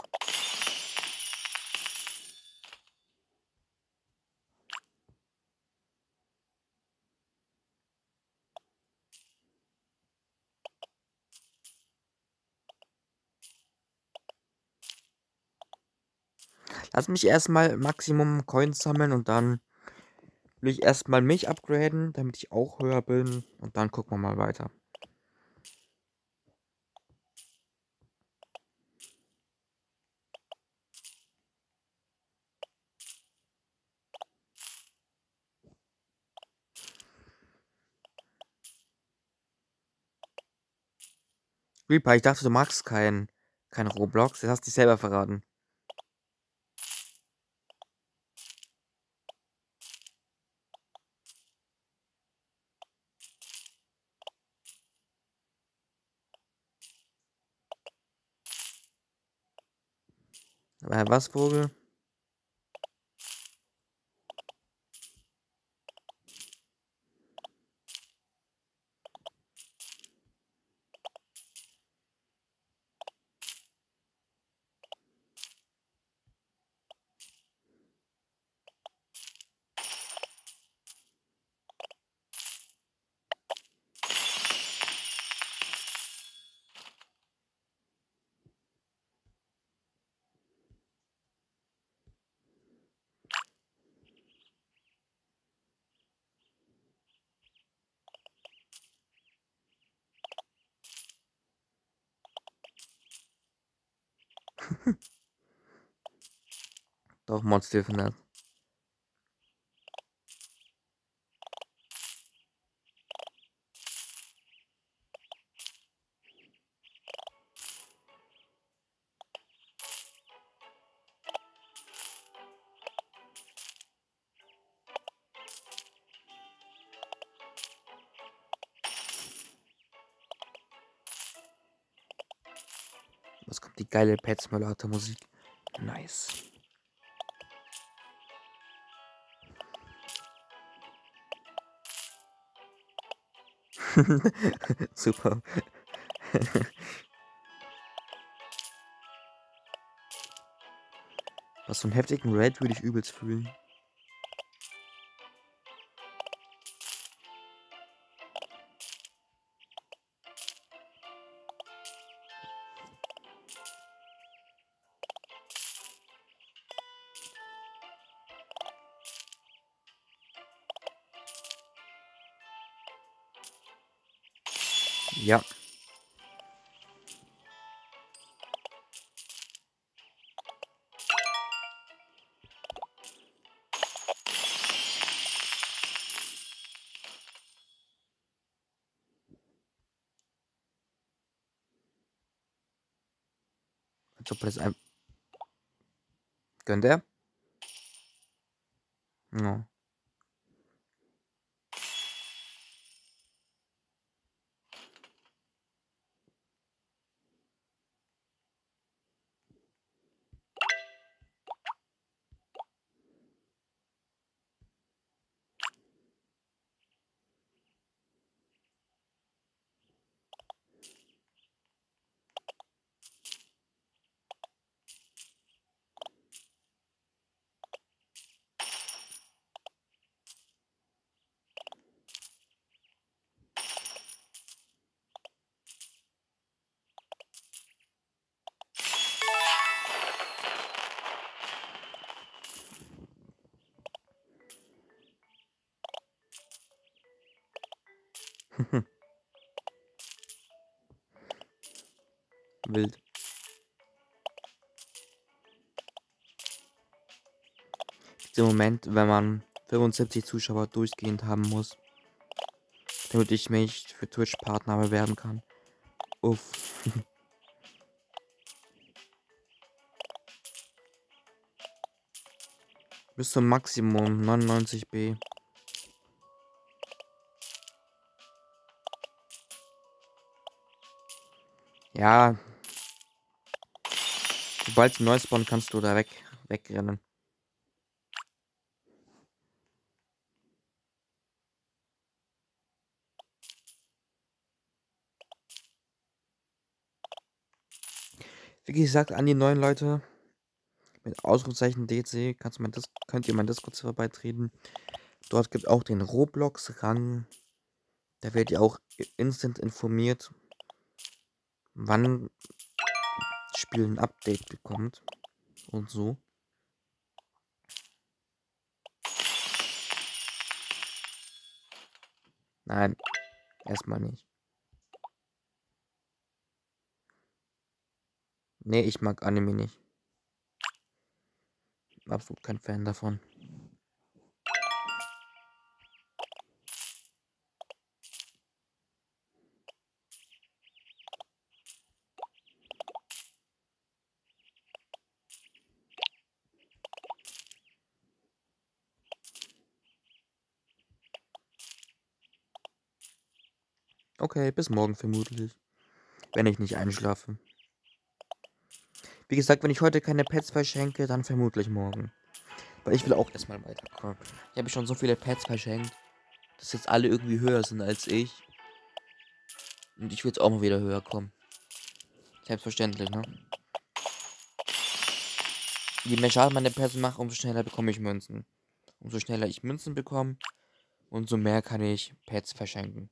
Lass mich erstmal Maximum Coins sammeln und dann will ich erstmal mich upgraden, damit ich auch höher bin. Und dann gucken wir mal weiter. Reaper, ich dachte, du magst kein, kein Roblox. Das hast du dich selber verraten. Äh, was, Vogel? Doch, Monster findet. Was kommt die geile Pet Simulator Musik? Nice. Super. Was für einen heftigen Raid würde ich übelst fühlen. Ja. ob er das ein... Gönnt er? Ja. Wild. Der Moment, wenn man fünfundsiebzig Zuschauer durchgehend haben muss, damit ich mich für Twitch-Partner bewerben kann. Uff. Bis zum Maximum neunundneunzig B. Ja. Sobald sie neu spawnen, kannst du da weg, wegrennen. Wie gesagt, an die neuen Leute mit Ausrufezeichen D C kannst du mein Dis könnt ihr mein Discord-Server beitreten. Dort gibt auch den Roblox-Rang. Da werdet ihr auch instant informiert, wann das Spiel ein Update bekommt. Und so. Nein, erstmal nicht. Nee, ich mag Anime nicht. Absolut kein Fan davon. Okay, bis morgen vermutlich. Wenn ich nicht einschlafe. Wie gesagt, wenn ich heute keine Pets verschenke, dann vermutlich morgen. Weil ich will auch erstmal weiterkommen. Ich habe schon so viele Pets verschenkt, dass jetzt alle irgendwie höher sind als ich. Und ich will jetzt auch mal wieder höher kommen. Selbstverständlich, ne? Je mehr Schaden meine Pets machen, umso schneller bekomme ich Münzen. Umso schneller ich Münzen bekomme, umso mehr kann ich Pets verschenken.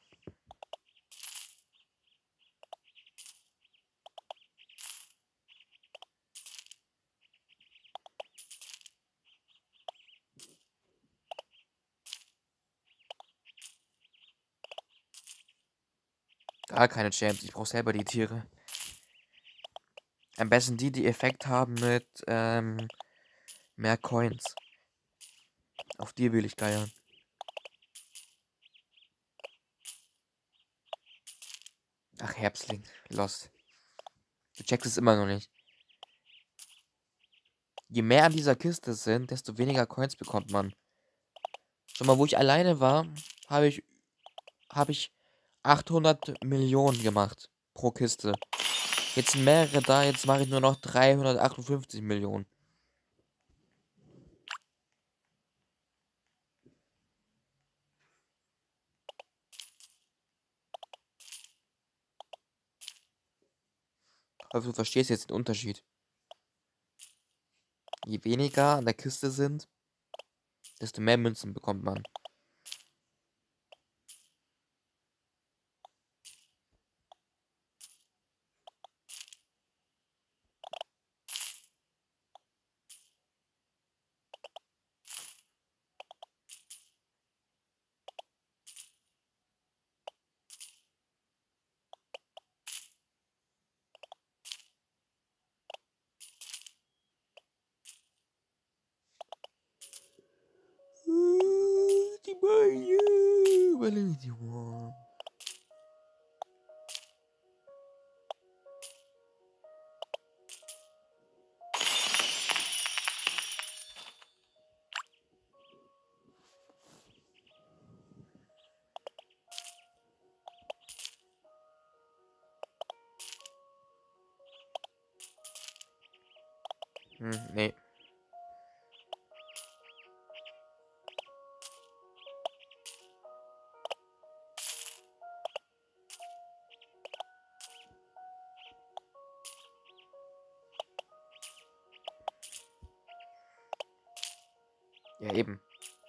Gar keine Champs, ich brauche selber die Tiere. Am besten die, die Effekt haben mit ähm, mehr Coins. Auf die will ich geiern. Ach, Herbstling, Lost. Du checkst es immer noch nicht. Je mehr an dieser Kiste sind, desto weniger Coins bekommt man. Schon mal, wo ich alleine war, habe ich, habe ich achthundert Millionen gemacht pro Kiste. Jetzt sind mehrere da, jetzt mache ich nur noch dreihundertachtundfünfzig Millionen. Aber du verstehst jetzt den Unterschied. Je weniger an der Kiste sind, desto mehr Münzen bekommt man. Hm, nee. Ja, eben.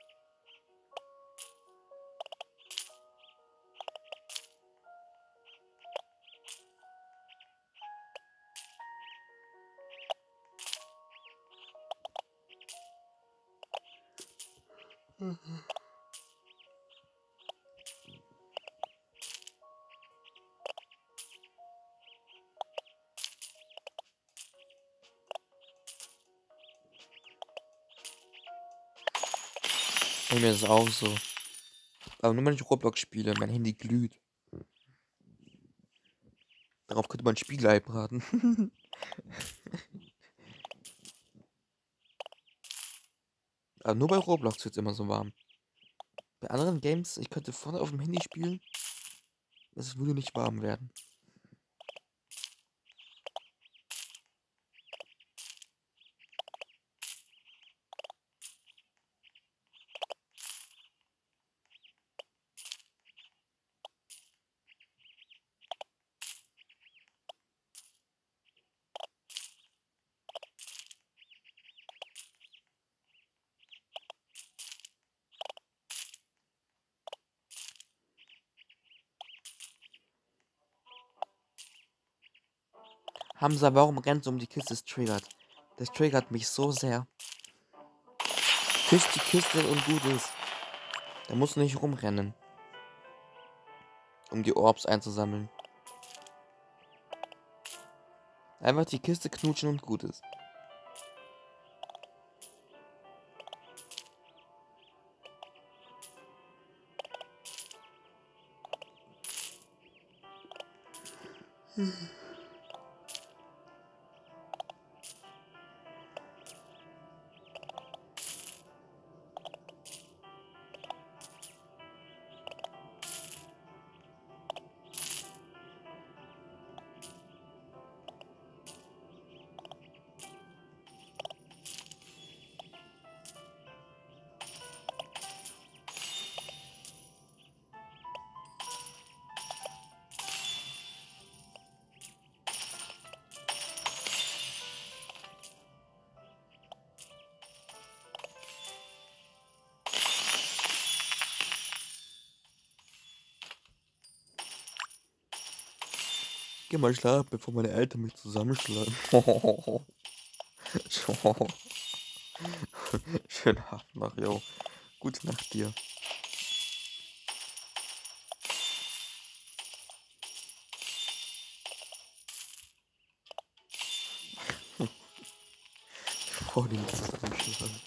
Bei mir ist es auch so. Aber nur wenn ich Roblox spiele, mein Handy glüht. Darauf könnte man Spiegelei braten. Aber nur bei Roblox wird es immer so warm. Bei anderen Games, ich könnte vorne auf dem Handy spielen, es würde nicht warm werden. Hamza, warum rennst du um die Kiste? Das triggert. Das triggert mich so sehr. Küsst die Kiste und gut ist. Da musst du nicht rumrennen, um die Orbs einzusammeln. Einfach die Kiste knutschen und gut ist. Geh mal schlafen, bevor meine Eltern mich zusammenschlagen. Schönen Abend noch, yo. Gute Nacht dir. Vor dem Zusammenschlagen.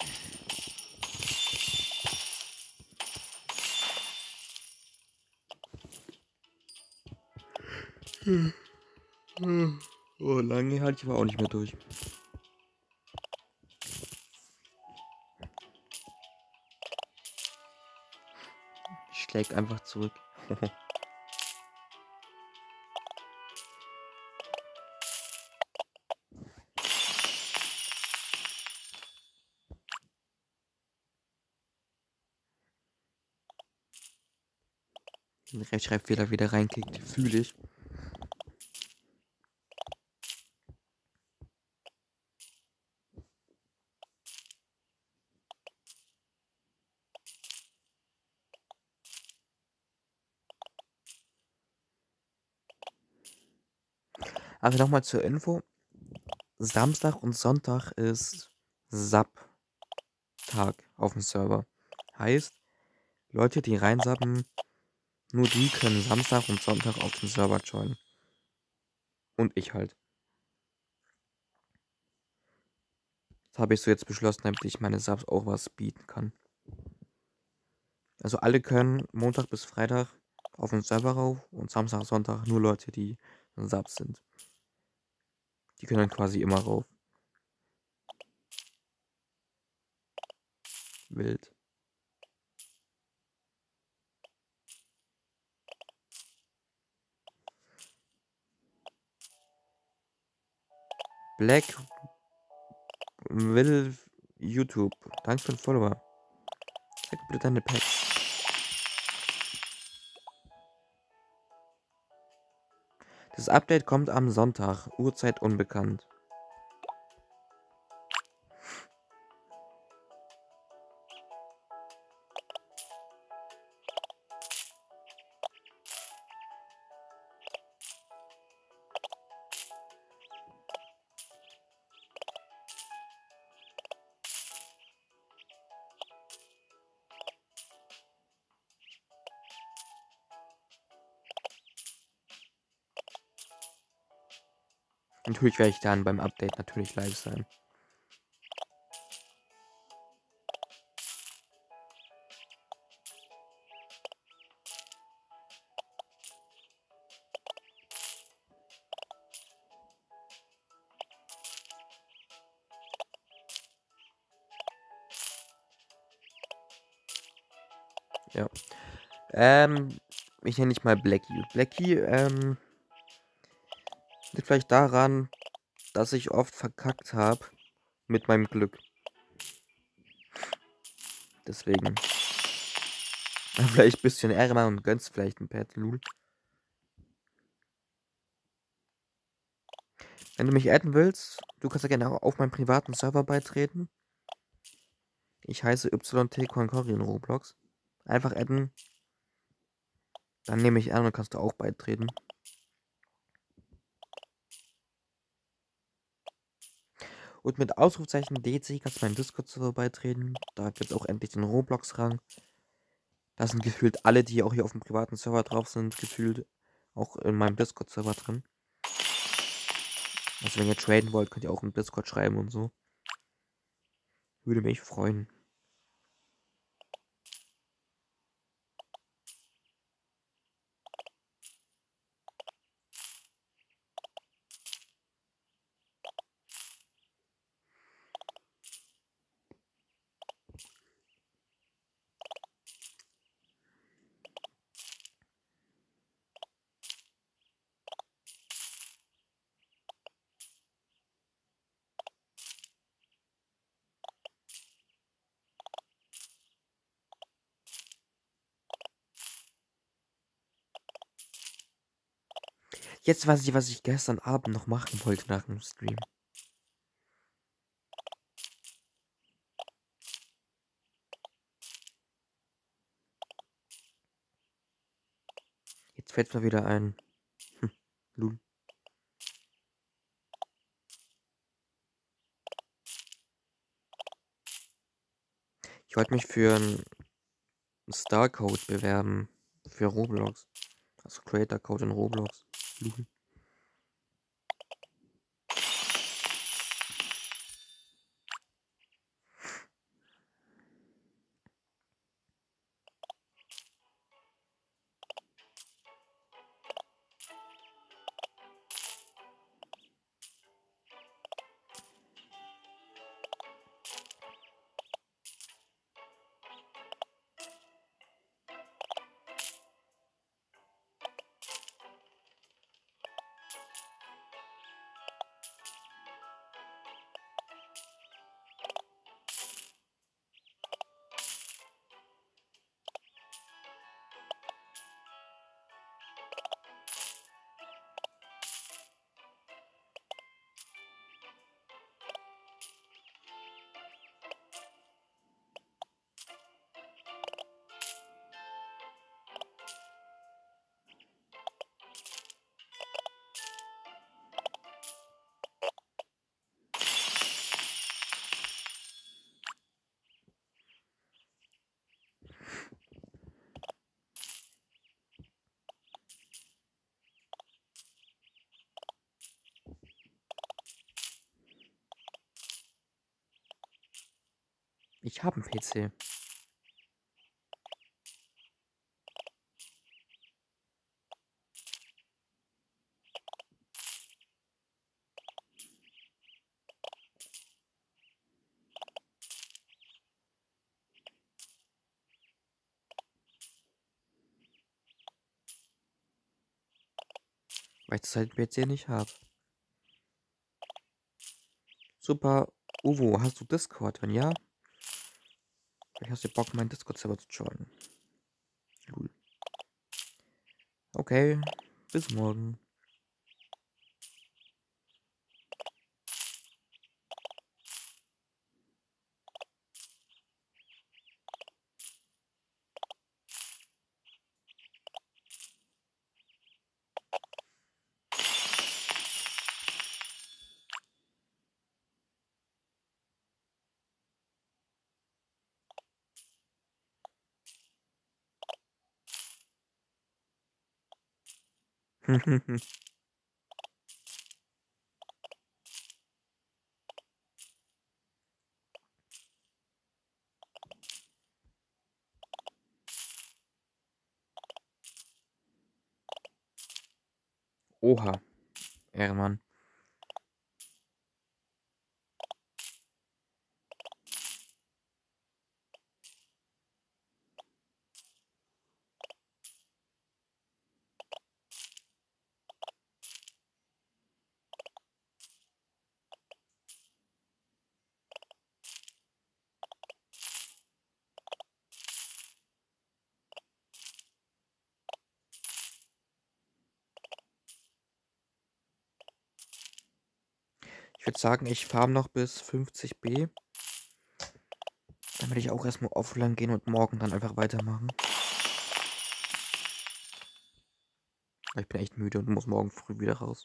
Oh, lange halte ich aber auch nicht mehr durch. Schlägt einfach zurück. Den Rechtschreibfehler wieder reinkickt. Fühle ich. Also nochmal zur Info. Samstag und Sonntag ist S A P-Tag auf dem Server. Heißt, Leute, die reinsappen, nur die können Samstag und Sonntag auf dem Server joinen. Und ich halt. Das habe ich so jetzt beschlossen, damit ich meine Subs auch was bieten kann. Also alle können Montag bis Freitag auf den Server rauf und Samstag, Sonntag nur Leute, die Subs sind. Die können dann quasi immer rauf. Wild. Black Will YouTube. Danke für den Follower. Zeig bitte deine Packs. Das Update kommt am Sonntag. Uhrzeit unbekannt. Natürlich werde ich dann beim Update natürlich live sein. Ja. Ähm, ich nenne dich mal Blackie. Blackie, ähm, liegt vielleicht daran, dass ich oft verkackt habe mit meinem Glück. Deswegen. Vielleicht ein bisschen ärmer und gönnst vielleicht ein Pet, Lul. Wenn du mich adden willst, du kannst ja gerne auch auf meinen privaten Server beitreten. Ich heiße Y T Konkori in Roblox. Einfach adden. Dann nehme ich an und kannst du auch beitreten. Und mit Ausrufzeichen D C kannst du meinen Discord-Server beitreten. Da gibt es auch endlich den Roblox-Rang. Da sind gefühlt alle, die auch hier auf dem privaten Server drauf sind, gefühlt auch in meinem Discord-Server drin. Also wenn ihr traden wollt, könnt ihr auch im Discord schreiben und so. Würde mich freuen. Jetzt weiß ich, was ich gestern Abend noch machen wollte nach dem Stream. Jetzt fällt mir wieder ein. Hm, Lul. Ich wollte mich für einen Star-Code bewerben. Für Roblox. Also Creator-Code in Roblox. Lul. Ich habe einen P C. Weil ich das halt P C nicht habe. Super. Uwo, hast du Discord? Wenn ja, vielleicht hast du Bock, meinen Discord-Server zu joinen. Cool. Okay, bis morgen. Oha, Ehrenmann. Ich würde sagen, ich farm noch bis fünfzig B. Dann werde ich auch erstmal offline gehen und morgen dann einfach weitermachen. Ich bin echt müde und muss morgen früh wieder raus.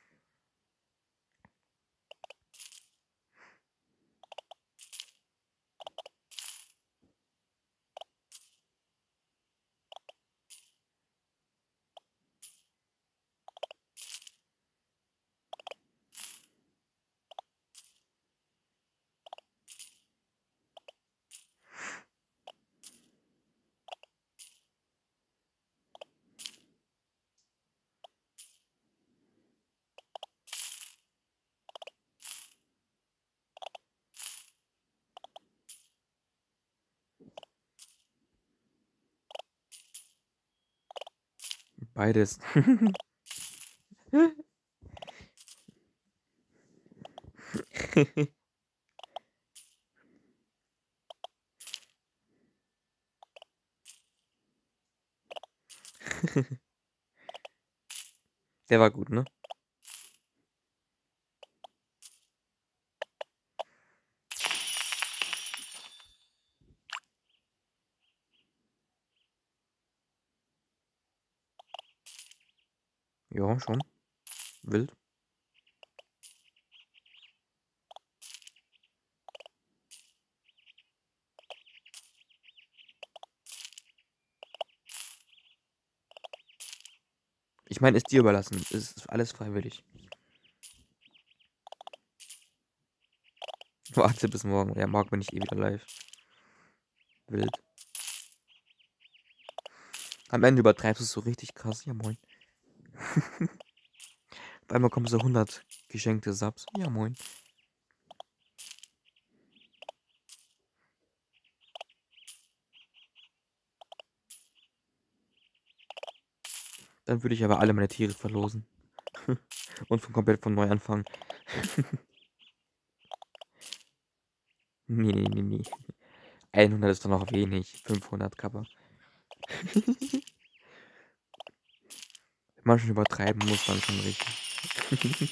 Beides. Der war gut, ne? Ja, schon. Wild. Ich meine, ist dir überlassen. Ist alles freiwillig. Warte bis morgen. Ja, morgen bin ich eh wieder live. Wild. Am Ende übertreibst du es so richtig krass. Ja, moin. Auf einmal kommen so hundert geschenkte Subs. Ja, moin. Dann würde ich aber alle meine Tiere verlosen. Und von komplett von neu anfangen. Nee, nee, nee, nee. hundert ist doch noch wenig. fünfhundert Kappa. Wenn man schon übertreiben muss, dann schon richtig.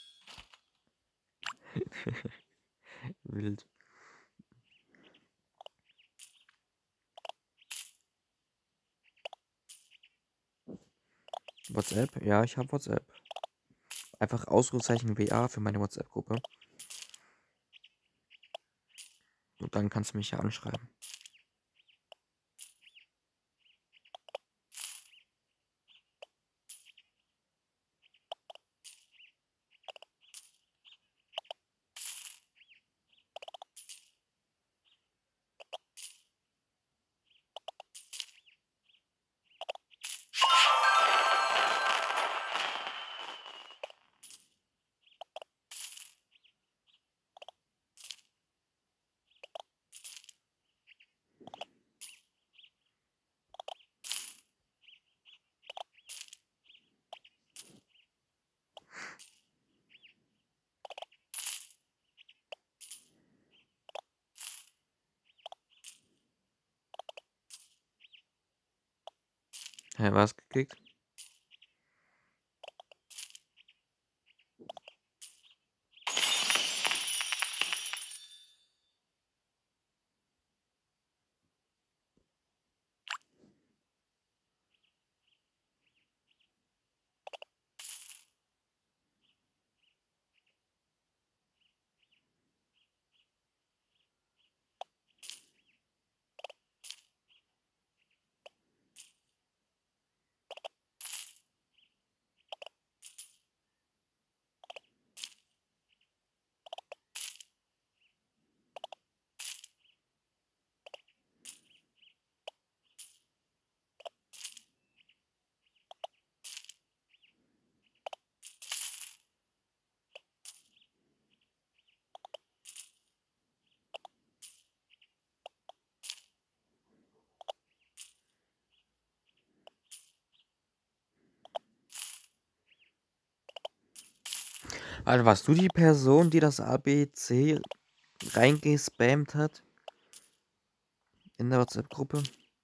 Wild. WhatsApp? Ja, ich habe WhatsApp. Einfach Ausrufezeichen W A für meine WhatsApp-Gruppe. Und dann kannst du mich ja anschreiben. Hä, was gekickt? Also warst du die Person, die das A B C reingespammt hat? In der WhatsApp-Gruppe?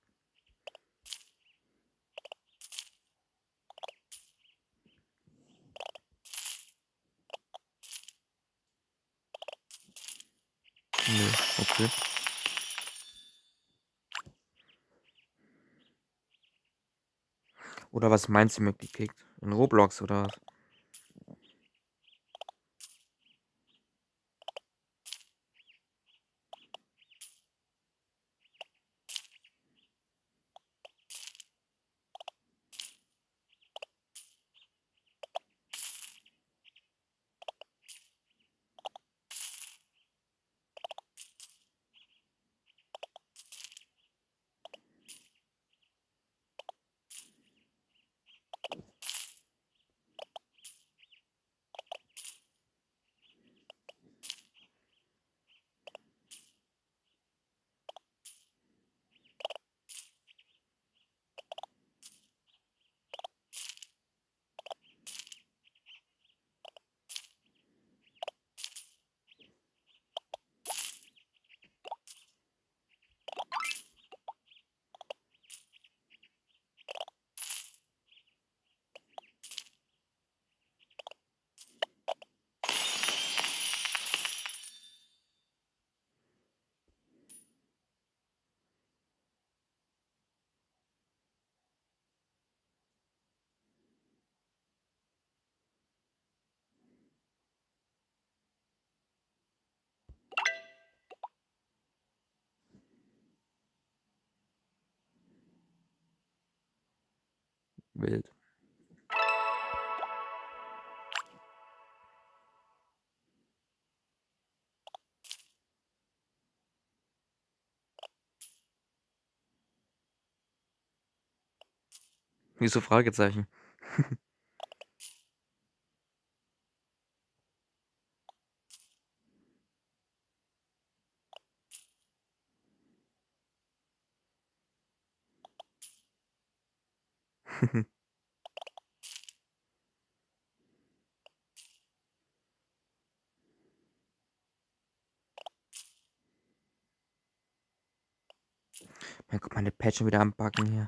Nö, okay. Oder was meinst du mit gekickt? In Roblox oder was? Wild. Wieso Fragezeichen? Mein Gott, meine Patch schon wieder am Backen hier.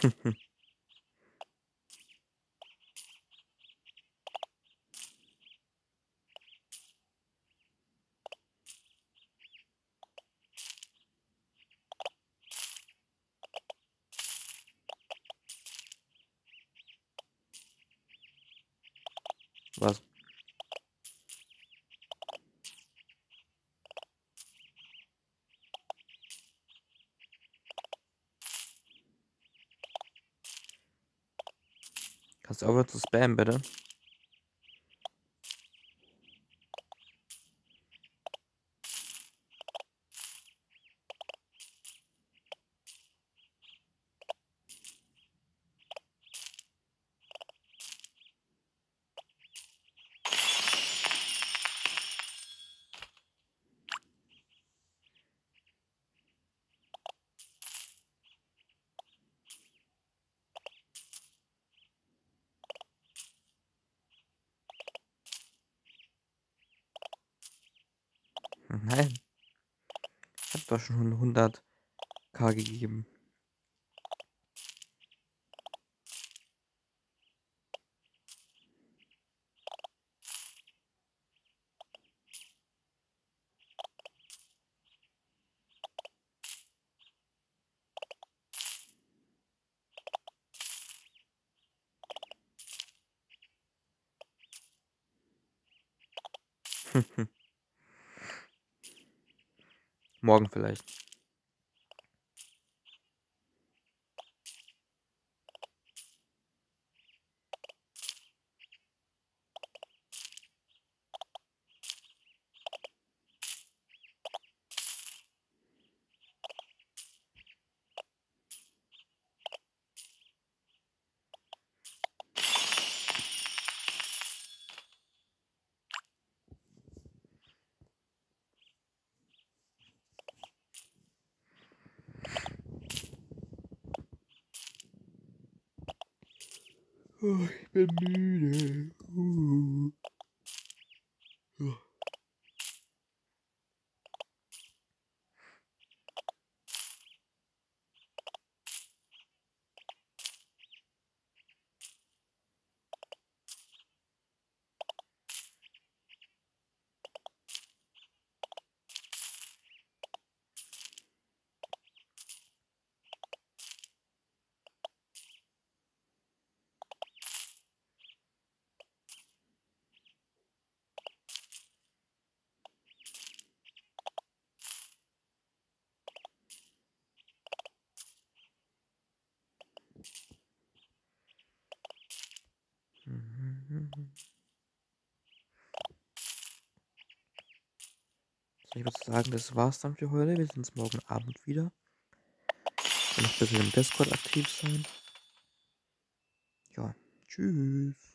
Was? Kannst du aufhören zu spammen, bitte? Nein. Ich hab doch schon hundert K gegeben. Morgen vielleicht. Oh, ich bin müde. Uh. Uh. Ich würde sagen, das war's dann für heute. Wir sehen uns morgen Abend wieder. Und noch ein bisschen im Discord aktiv sein. Ja, tschüss.